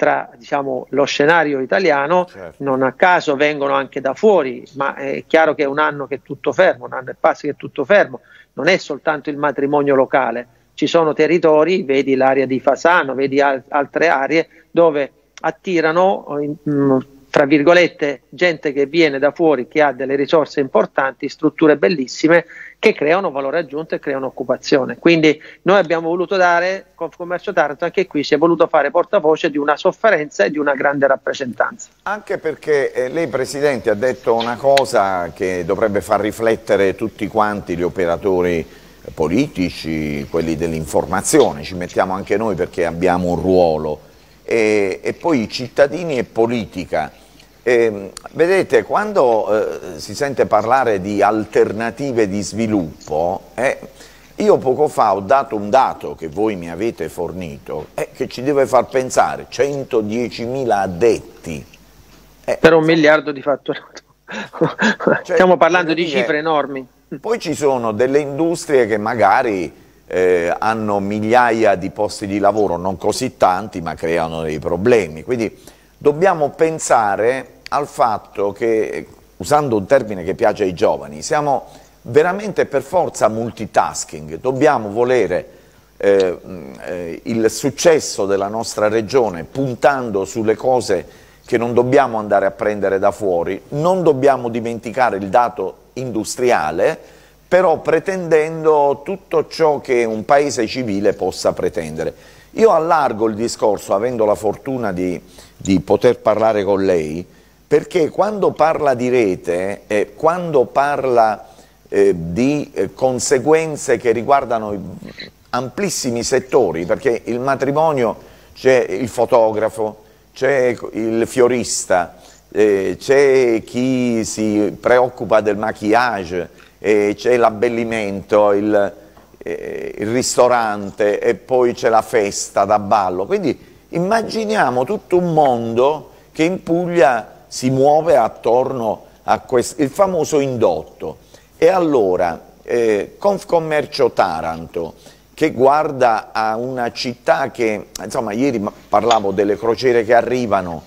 tra diciamo, lo scenario italiano, certo. Non a caso vengono anche da fuori, ma è chiaro che è un anno che è tutto fermo, un anno e passa che è tutto fermo, non è soltanto il matrimonio locale, ci sono territori, vedi l'area di Fasano, vedi al altre aree dove attirano, mh, tra virgolette, gente che viene da fuori, che ha delle risorse importanti, strutture bellissime, che creano valore aggiunto e creano occupazione. Quindi noi abbiamo voluto dare, Confcommercio Taranto, anche qui si è voluto fare portavoce di una sofferenza e di una grande rappresentanza. Anche perché eh, lei, Presidente, ha detto una cosa che dovrebbe far riflettere tutti quanti gli operatori politici, quelli dell'informazione, ci mettiamo anche noi perché abbiamo un ruolo, e, e poi i cittadini e politica. Eh, vedete, quando eh, si sente parlare di alternative di sviluppo, eh, io poco fa ho dato un dato che voi mi avete fornito, eh, che ci deve far pensare, centodiecimila addetti. Eh, per un miliardo di fatturato. Cioè, stiamo parlando di cifre enormi. Poi ci sono delle industrie che magari eh, hanno migliaia di posti di lavoro, non così tanti, ma creano dei problemi. Quindi dobbiamo pensare al fatto che, usando un termine che piace ai giovani, siamo veramente per forza multitasking, dobbiamo volere eh, eh, il successo della nostra regione puntando sulle cose che non dobbiamo andare a prendere da fuori, non dobbiamo dimenticare il dato industriale, però pretendendo tutto ciò che un paese civile possa pretendere. Io allargo il discorso, avendo la fortuna di, di poter parlare con lei, perché quando parla di rete, eh, quando parla eh, di eh, conseguenze che riguardano amplissimi settori, perché il matrimonio c'è il fotografo, c'è il fiorista, eh, c'è chi si preoccupa del maquillage, eh, c'è l'abbellimento, il, eh, il ristorante e poi c'è la festa da ballo. Quindi immaginiamo tutto un mondo che in Puglia si muove attorno a questo, il famoso indotto. E allora, eh, Confcommercio Taranto, che guarda a una città che, insomma, ieri parlavo delle crociere che arrivano,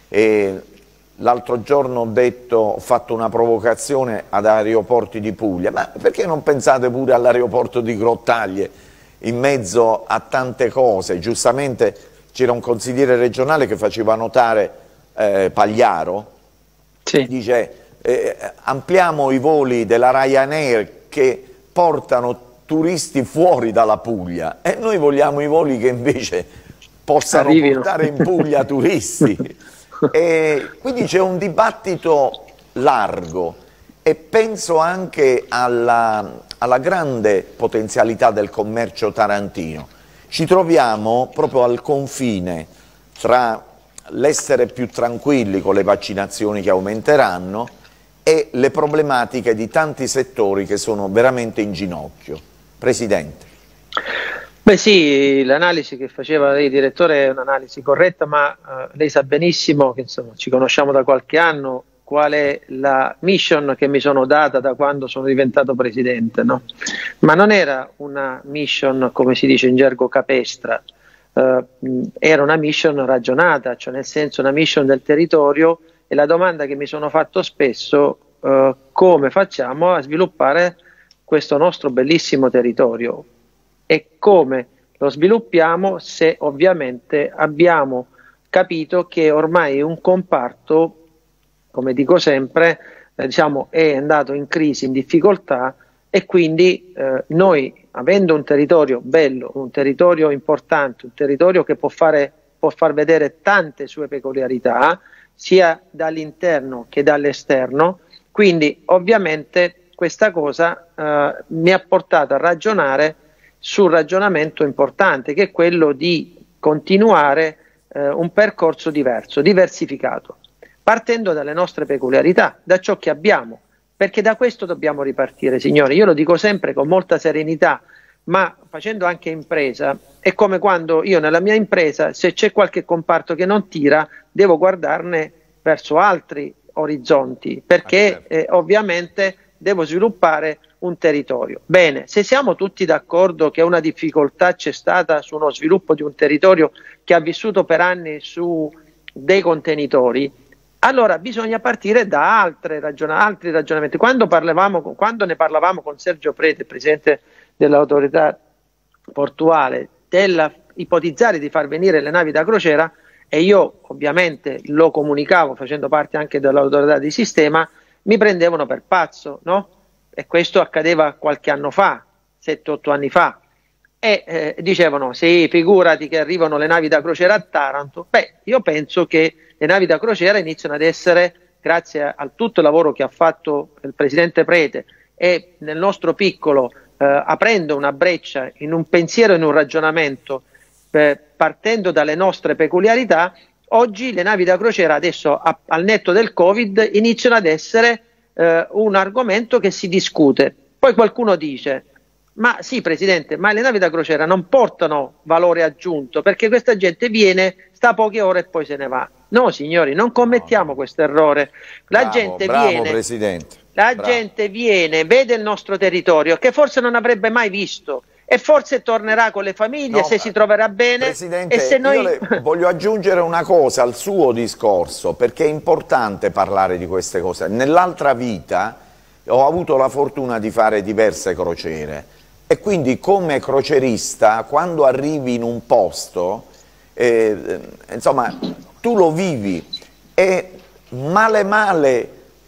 e l'altro giorno ho detto, ho fatto una provocazione ad Aeroporti di Puglia, ma perché non pensate pure all'aeroporto di Grottaglie, in mezzo a tante cose? Giustamente c'era un consigliere regionale che faceva notare, eh, Pagliaro, sì. Dice eh, ampliamo i voli della Ryanair che portano turisti fuori dalla Puglia, e noi vogliamo i voli che invece possano Arrivino. portare in Puglia turisti. E quindi c'è un dibattito largo, e penso anche alla, alla grande potenzialità del commercio tarantino. Ci troviamo proprio al confine tra l'essere più tranquilli con le vaccinazioni che aumenteranno e le problematiche di tanti settori che sono veramente in ginocchio. Presidente. Beh sì, l'analisi che faceva lei, direttore, è un'analisi corretta, ma eh, lei sa benissimo che insomma, ci conosciamo da qualche anno, qual è la mission che mi sono data da quando sono diventato presidente, no? Ma non era una mission, come si dice in gergo, capestra, eh, era una mission ragionata, cioè nel senso una mission del territorio, e la domanda che mi sono fatto spesso, eh, come facciamo a sviluppare questo nostro bellissimo territorio, e come lo sviluppiamo se ovviamente abbiamo capito che ormai un comparto, come dico sempre, eh, diciamo, è andato in crisi, in difficoltà, e quindi eh, noi, avendo un territorio bello, un territorio importante, un territorio che può fare, può far vedere tante sue peculiarità, sia dall'interno che dall'esterno, quindi ovviamente questa cosa eh, mi ha portato a ragionare sul ragionamento importante, che è quello di continuare eh, un percorso diverso, diversificato, partendo dalle nostre peculiarità, da ciò che abbiamo, perché da questo dobbiamo ripartire, signori. Io lo dico sempre con molta serenità, ma facendo anche impresa, è come quando io nella mia impresa, se c'è qualche comparto che non tira, devo guardarne verso altri orizzonti, perché eh, ovviamente devo sviluppare un territorio. Bene, se siamo tutti d'accordo che una difficoltà c'è stata su uno sviluppo di un territorio che ha vissuto per anni su dei contenitori, allora bisogna partire da altre ragion- altri ragionamenti. Quando, parlavamo, quando ne parlavamo con Sergio Prete, presidente dell'autorità portuale, della ipotizzare di far venire le navi da crociera, e io ovviamente lo comunicavo facendo parte anche dell'autorità di sistema, mi prendevano per pazzo, no? E questo accadeva qualche anno fa, sette otto anni fa, e eh, dicevano sì, figurati che arrivano le navi da crociera a Taranto. Beh, io penso che le navi da crociera iniziano ad essere, grazie a, a tutto il lavoro che ha fatto il presidente Prete e nel nostro piccolo, eh, aprendo una breccia in un pensiero e in un ragionamento, eh, partendo dalle nostre peculiarità, oggi le navi da crociera adesso a, al netto del Covid iniziano ad essere eh, un argomento che si discute. Poi qualcuno dice, ma sì Presidente, ma le navi da crociera non portano valore aggiunto perché questa gente viene, sta poche ore e poi se ne va. No signori, non commettiamo no. questo errore. La bravo, gente bravo, viene, Presidente. la bravo. gente viene, vede il nostro territorio che forse non avrebbe mai visto e forse tornerà con le famiglie, no, se si troverà bene. Presidente, e se noi... io le voglio aggiungere una cosa al suo discorso, perché è importante parlare di queste cose. Nell'altra vita ho avuto la fortuna di fare diverse crociere e quindi come crocerista quando arrivi in un posto, eh, insomma, tu lo vivi e male male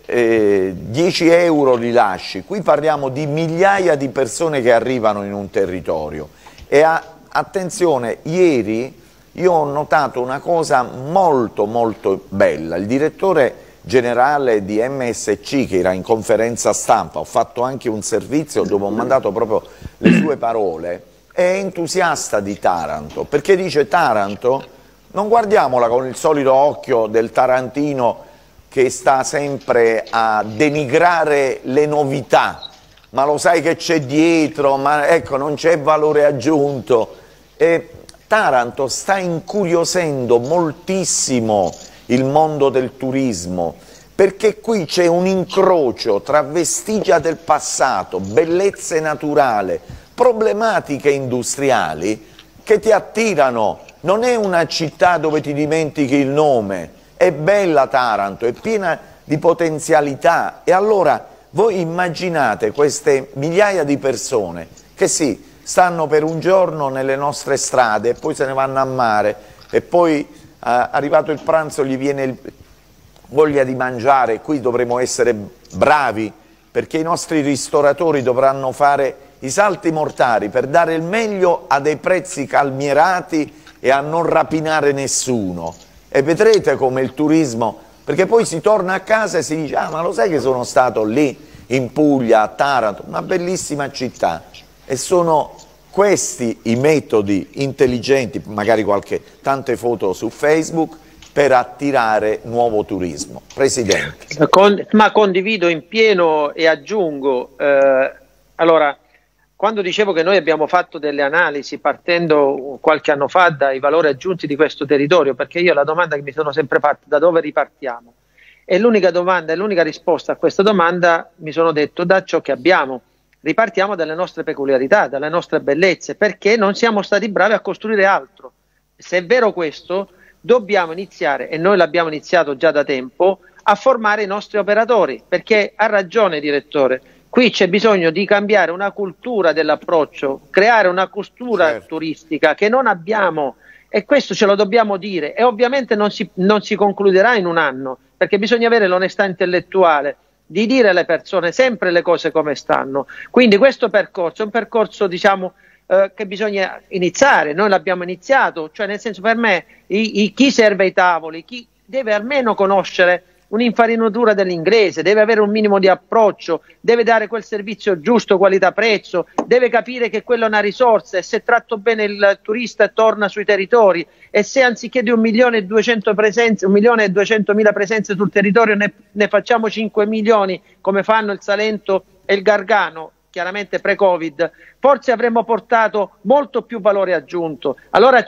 Eh, dieci euro li lasci. Qui parliamo di migliaia di persone che arrivano in un territorio e a, attenzione, ieri io ho notato una cosa molto molto bella. Il direttore generale di M S C che era in conferenza stampa, ho fatto anche un servizio dove ho mandato proprio le sue parole, è entusiasta di Taranto perché dice Taranto non guardiamola con il solito occhio del tarantino che sta sempre a denigrare le novità, ma lo sai che c'è dietro, ma ecco non c'è valore aggiunto. E Taranto sta incuriosendo moltissimo il mondo del turismo, perché qui c'è un incrocio tra vestigia del passato, bellezze naturali, problematiche industriali che ti attirano. Non è una città dove ti dimentichi il nome. È bella Taranto, è piena di potenzialità e allora voi immaginate queste migliaia di persone che sì, stanno per un giorno nelle nostre strade e poi se ne vanno a mare e poi eh, arrivato il pranzo gli viene il, voglia di mangiare. Qui dovremo essere bravi perché i nostri ristoratori dovranno fare i salti mortali per dare il meglio a dei prezzi calmierati e a non rapinare nessuno. E vedrete come il turismo, perché poi si torna a casa e si dice ah ma lo sai che sono stato lì in Puglia, a Taranto, una bellissima città, e sono questi i metodi intelligenti, magari qualche, tante foto su Facebook, per attirare nuovo turismo. Presidente. Con, ma condivido in pieno e aggiungo, eh, allora, quando dicevo che noi abbiamo fatto delle analisi partendo qualche anno fa dai valori aggiunti di questo territorio, perché io la domanda che mi sono sempre fatta, da dove ripartiamo? E l'unica domanda e l'unica risposta a questa domanda mi sono detto da ciò che abbiamo. Ripartiamo dalle nostre peculiarità, dalle nostre bellezze, perché non siamo stati bravi a costruire altro. Se è vero questo, dobbiamo iniziare, e noi l'abbiamo iniziato già da tempo, a formare i nostri operatori, perché ha ragione direttore. Qui c'è bisogno di cambiare una cultura dell'approccio, creare una cultura certo. turistica che non abbiamo, e questo ce lo dobbiamo dire, e ovviamente non si, non si concluderà in un anno, perché bisogna avere l'onestà intellettuale di dire alle persone sempre le cose come stanno. Quindi questo percorso è un percorso, diciamo, eh, che bisogna iniziare. Noi l'abbiamo iniziato, cioè nel senso, per me i, i, chi serve ai tavoli, chi deve almeno conoscere un'infarinatura dell'inglese, deve avere un minimo di approccio, deve dare quel servizio giusto, qualità-prezzo, deve capire che quella è una risorsa e se tratto bene il turista torna sui territori, e se anziché di un milione e duecento presenze, un milione e duecentomila presenze sul territorio ne, ne facciamo cinque milioni come fanno il Salento e il Gargano, chiaramente pre-Covid, forse avremmo portato molto più valore aggiunto. Allora c'è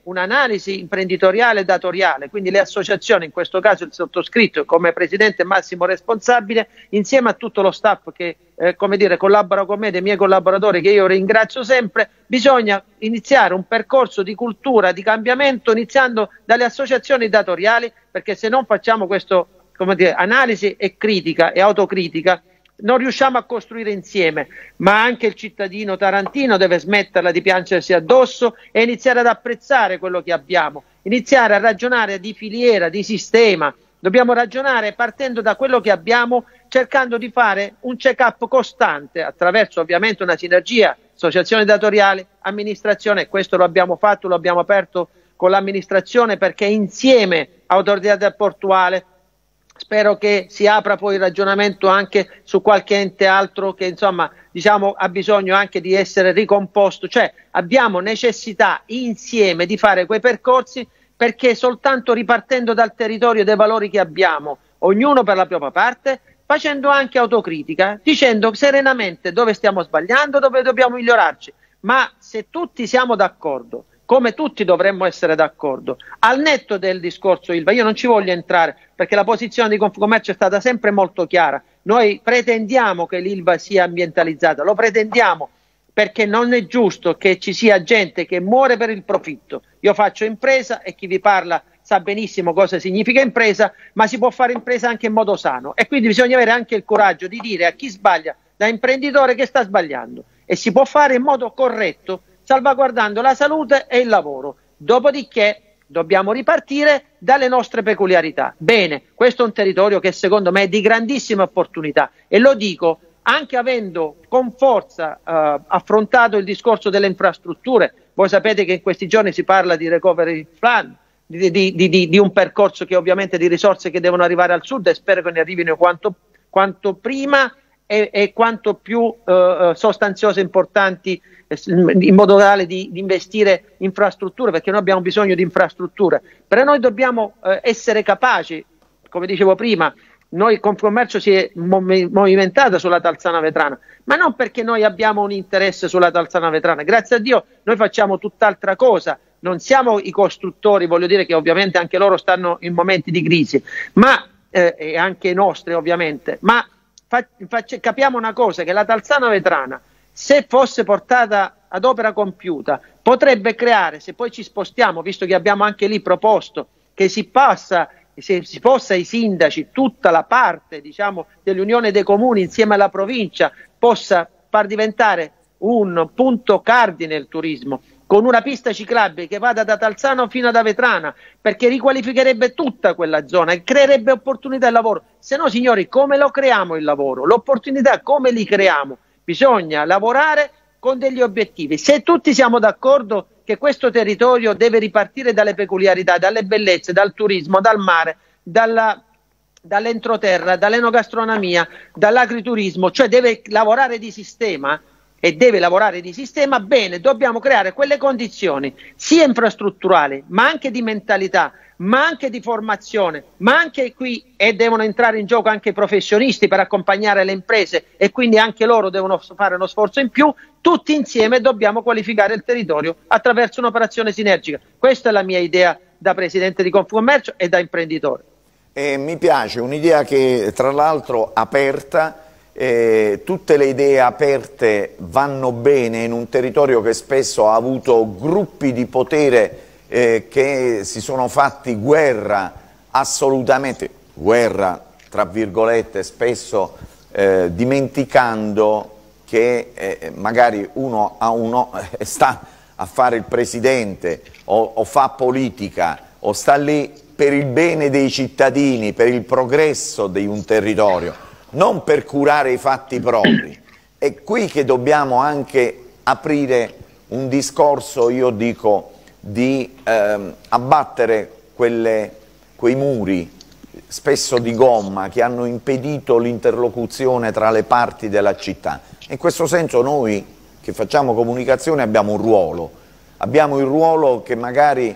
un'analisi imprenditoriale e datoriale, quindi le associazioni, in questo caso il sottoscritto come presidente massimo responsabile, insieme a tutto lo staff che eh, come dire, collabora con me, dei miei collaboratori che io ringrazio sempre, bisogna iniziare un percorso di cultura, di cambiamento, iniziando dalle associazioni datoriali, perché se non facciamo questo, come dire, analisi e critica e autocritica, non riusciamo a costruire insieme. Ma anche il cittadino tarantino deve smetterla di piangersi addosso e iniziare ad apprezzare quello che abbiamo, iniziare a ragionare di filiera, di sistema. Dobbiamo ragionare partendo da quello che abbiamo, cercando di fare un check-up costante attraverso ovviamente una sinergia, associazioni datoriali, amministrazione, e questo lo abbiamo fatto, lo abbiamo aperto con l'amministrazione, perché insieme autorità portuale, spero che si apra poi il ragionamento anche su qualche ente altro che insomma diciamo ha bisogno anche di essere ricomposto, cioè abbiamo necessità insieme di fare quei percorsi, perché soltanto ripartendo dal territorio dei valori che abbiamo, ognuno per la propria parte, facendo anche autocritica, dicendo serenamente dove stiamo sbagliando, dove dobbiamo migliorarci, ma se tutti siamo d'accordo, come tutti dovremmo essere d'accordo, al netto del discorso Ilva, io non ci voglio entrare perché la posizione di Confcommercio è stata sempre molto chiara, noi pretendiamo che l'Ilva sia ambientalizzata, lo pretendiamo perché non è giusto che ci sia gente che muore per il profitto. Io faccio impresa e chi vi parla sa benissimo cosa significa impresa, ma si può fare impresa anche in modo sano e quindi bisogna avere anche il coraggio di dire a chi sbaglia da imprenditore che sta sbagliando e si può fare in modo corretto, salvaguardando la salute e il lavoro. Dopodiché dobbiamo ripartire dalle nostre peculiarità. Bene, questo è un territorio che secondo me è di grandissima opportunità e lo dico anche avendo con forza eh, affrontato il discorso delle infrastrutture. Voi sapete che in questi giorni si parla di recovery plan, di, di, di, di un percorso che ovviamente di risorse che devono arrivare al sud e spero che ne arrivino quanto, quanto prima e, e quanto più eh, sostanziose e importanti, in modo tale di, di investire in infrastrutture, perché noi abbiamo bisogno di infrastrutture. Però noi dobbiamo eh, essere capaci, come dicevo prima, noi Confcommercio si è movimentata sulla Talzana Vetrana, ma non perché noi abbiamo un interesse sulla Talzana Vetrana, grazie a Dio noi facciamo tutt'altra cosa, non siamo i costruttori, voglio dire che ovviamente anche loro stanno in momenti di crisi, ma eh, e anche i nostri ovviamente, ma fa, fa, capiamo una cosa, che la Talzana Vetrana, se fosse portata ad opera compiuta, potrebbe creare, se poi ci spostiamo, visto che abbiamo anche lì proposto che si passa, se si possa i sindaci, tutta la parte diciamo dell'Unione dei Comuni insieme alla provincia, possa far diventare un punto cardine il turismo, con una pista ciclabile che vada da Talzano fino ad Avetrana, perché riqualificherebbe tutta quella zona e creerebbe opportunità di lavoro. Se no, signori, come lo creiamo il lavoro? L'opportunità come li creiamo? Bisogna lavorare con degli obiettivi. Se tutti siamo d'accordo che questo territorio deve ripartire dalle peculiarità, dalle bellezze, dal turismo, dal mare, dalla, dall'entroterra, dall'enogastronomia, dall'agriturismo, cioè deve lavorare di sistema e deve lavorare di sistema, bene, dobbiamo creare quelle condizioni sia infrastrutturali, ma anche di mentalità, ma anche di formazione, ma anche qui e devono entrare in gioco anche i professionisti per accompagnare le imprese e quindi anche loro devono fare uno sforzo in più. Tutti insieme dobbiamo qualificare il territorio attraverso un'operazione sinergica. Questa è la mia idea da presidente di Confcommercio e da imprenditore. E mi piace un'idea che tra l'altro aperta. Eh, tutte le idee aperte vanno bene in un territorio che spesso ha avuto gruppi di potere eh, che si sono fatti guerra, assolutamente guerra tra virgolette, spesso eh, dimenticando che eh, magari uno, a uno eh, sta a fare il presidente o, o fa politica o sta lì per il bene dei cittadini, per il progresso di un territorio, non per curare i fatti propri. È qui che dobbiamo anche aprire un discorso, io dico, di ehm, abbattere quelle, quei muri, spesso di gomma, che hanno impedito l'interlocuzione tra le parti della città. In questo senso noi che facciamo comunicazione abbiamo un ruolo, abbiamo il ruolo che magari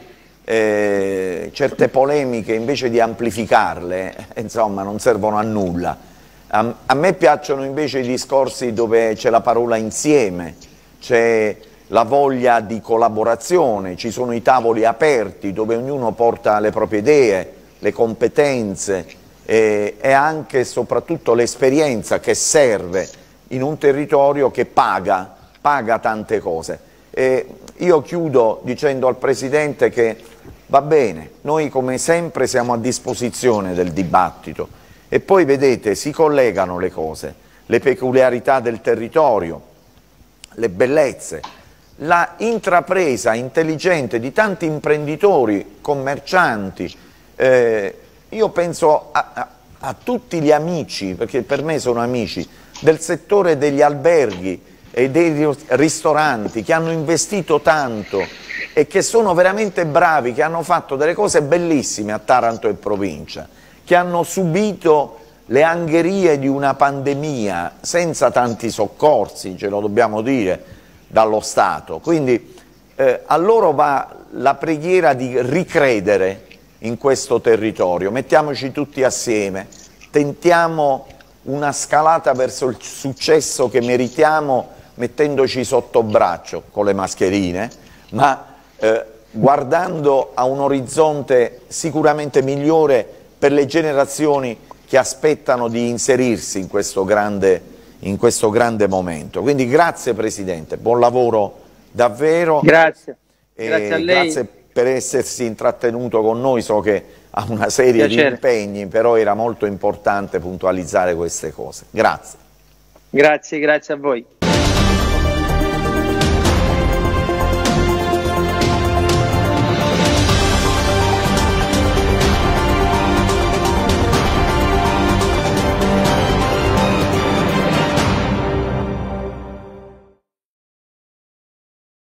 eh, certe polemiche invece di amplificarle, insomma, non servono a nulla. A me piacciono invece i discorsi dove c'è la parola insieme, c'è la voglia di collaborazione, ci sono i tavoli aperti dove ognuno porta le proprie idee, le competenze e, e anche e soprattutto l'esperienza che serve in un territorio che paga, paga tante cose. E io chiudo dicendo al Presidente che va bene, noi come sempre siamo a disposizione del dibattito e poi vedete si collegano le cose, le peculiarità del territorio, le bellezze, la intrapresa intelligente di tanti imprenditori, commercianti, eh, io penso a, a, a tutti gli amici, perché per me sono amici, del settore degli alberghi e dei ristoranti che hanno investito tanto e che sono veramente bravi, che hanno fatto delle cose bellissime a Taranto e provincia, che hanno subito le angherie di una pandemia senza tanti soccorsi, ce lo dobbiamo dire, dallo Stato. Quindi eh, a loro va la preghiera di ricredere in questo territorio, mettiamoci tutti assieme, tentiamo una scalata verso il successo che meritiamo mettendoci sotto braccio con le mascherine, ma eh, guardando a un orizzonte sicuramente migliore per le generazioni che aspettano di inserirsi in questo grande, in questo grande momento. Quindi grazie Presidente, buon lavoro davvero. Grazie, e grazie a lei. Grazie per essersi intrattenuto con noi, so che ha una serie Piacere. di impegni, però era molto importante puntualizzare queste cose. Grazie. Grazie, grazie a voi.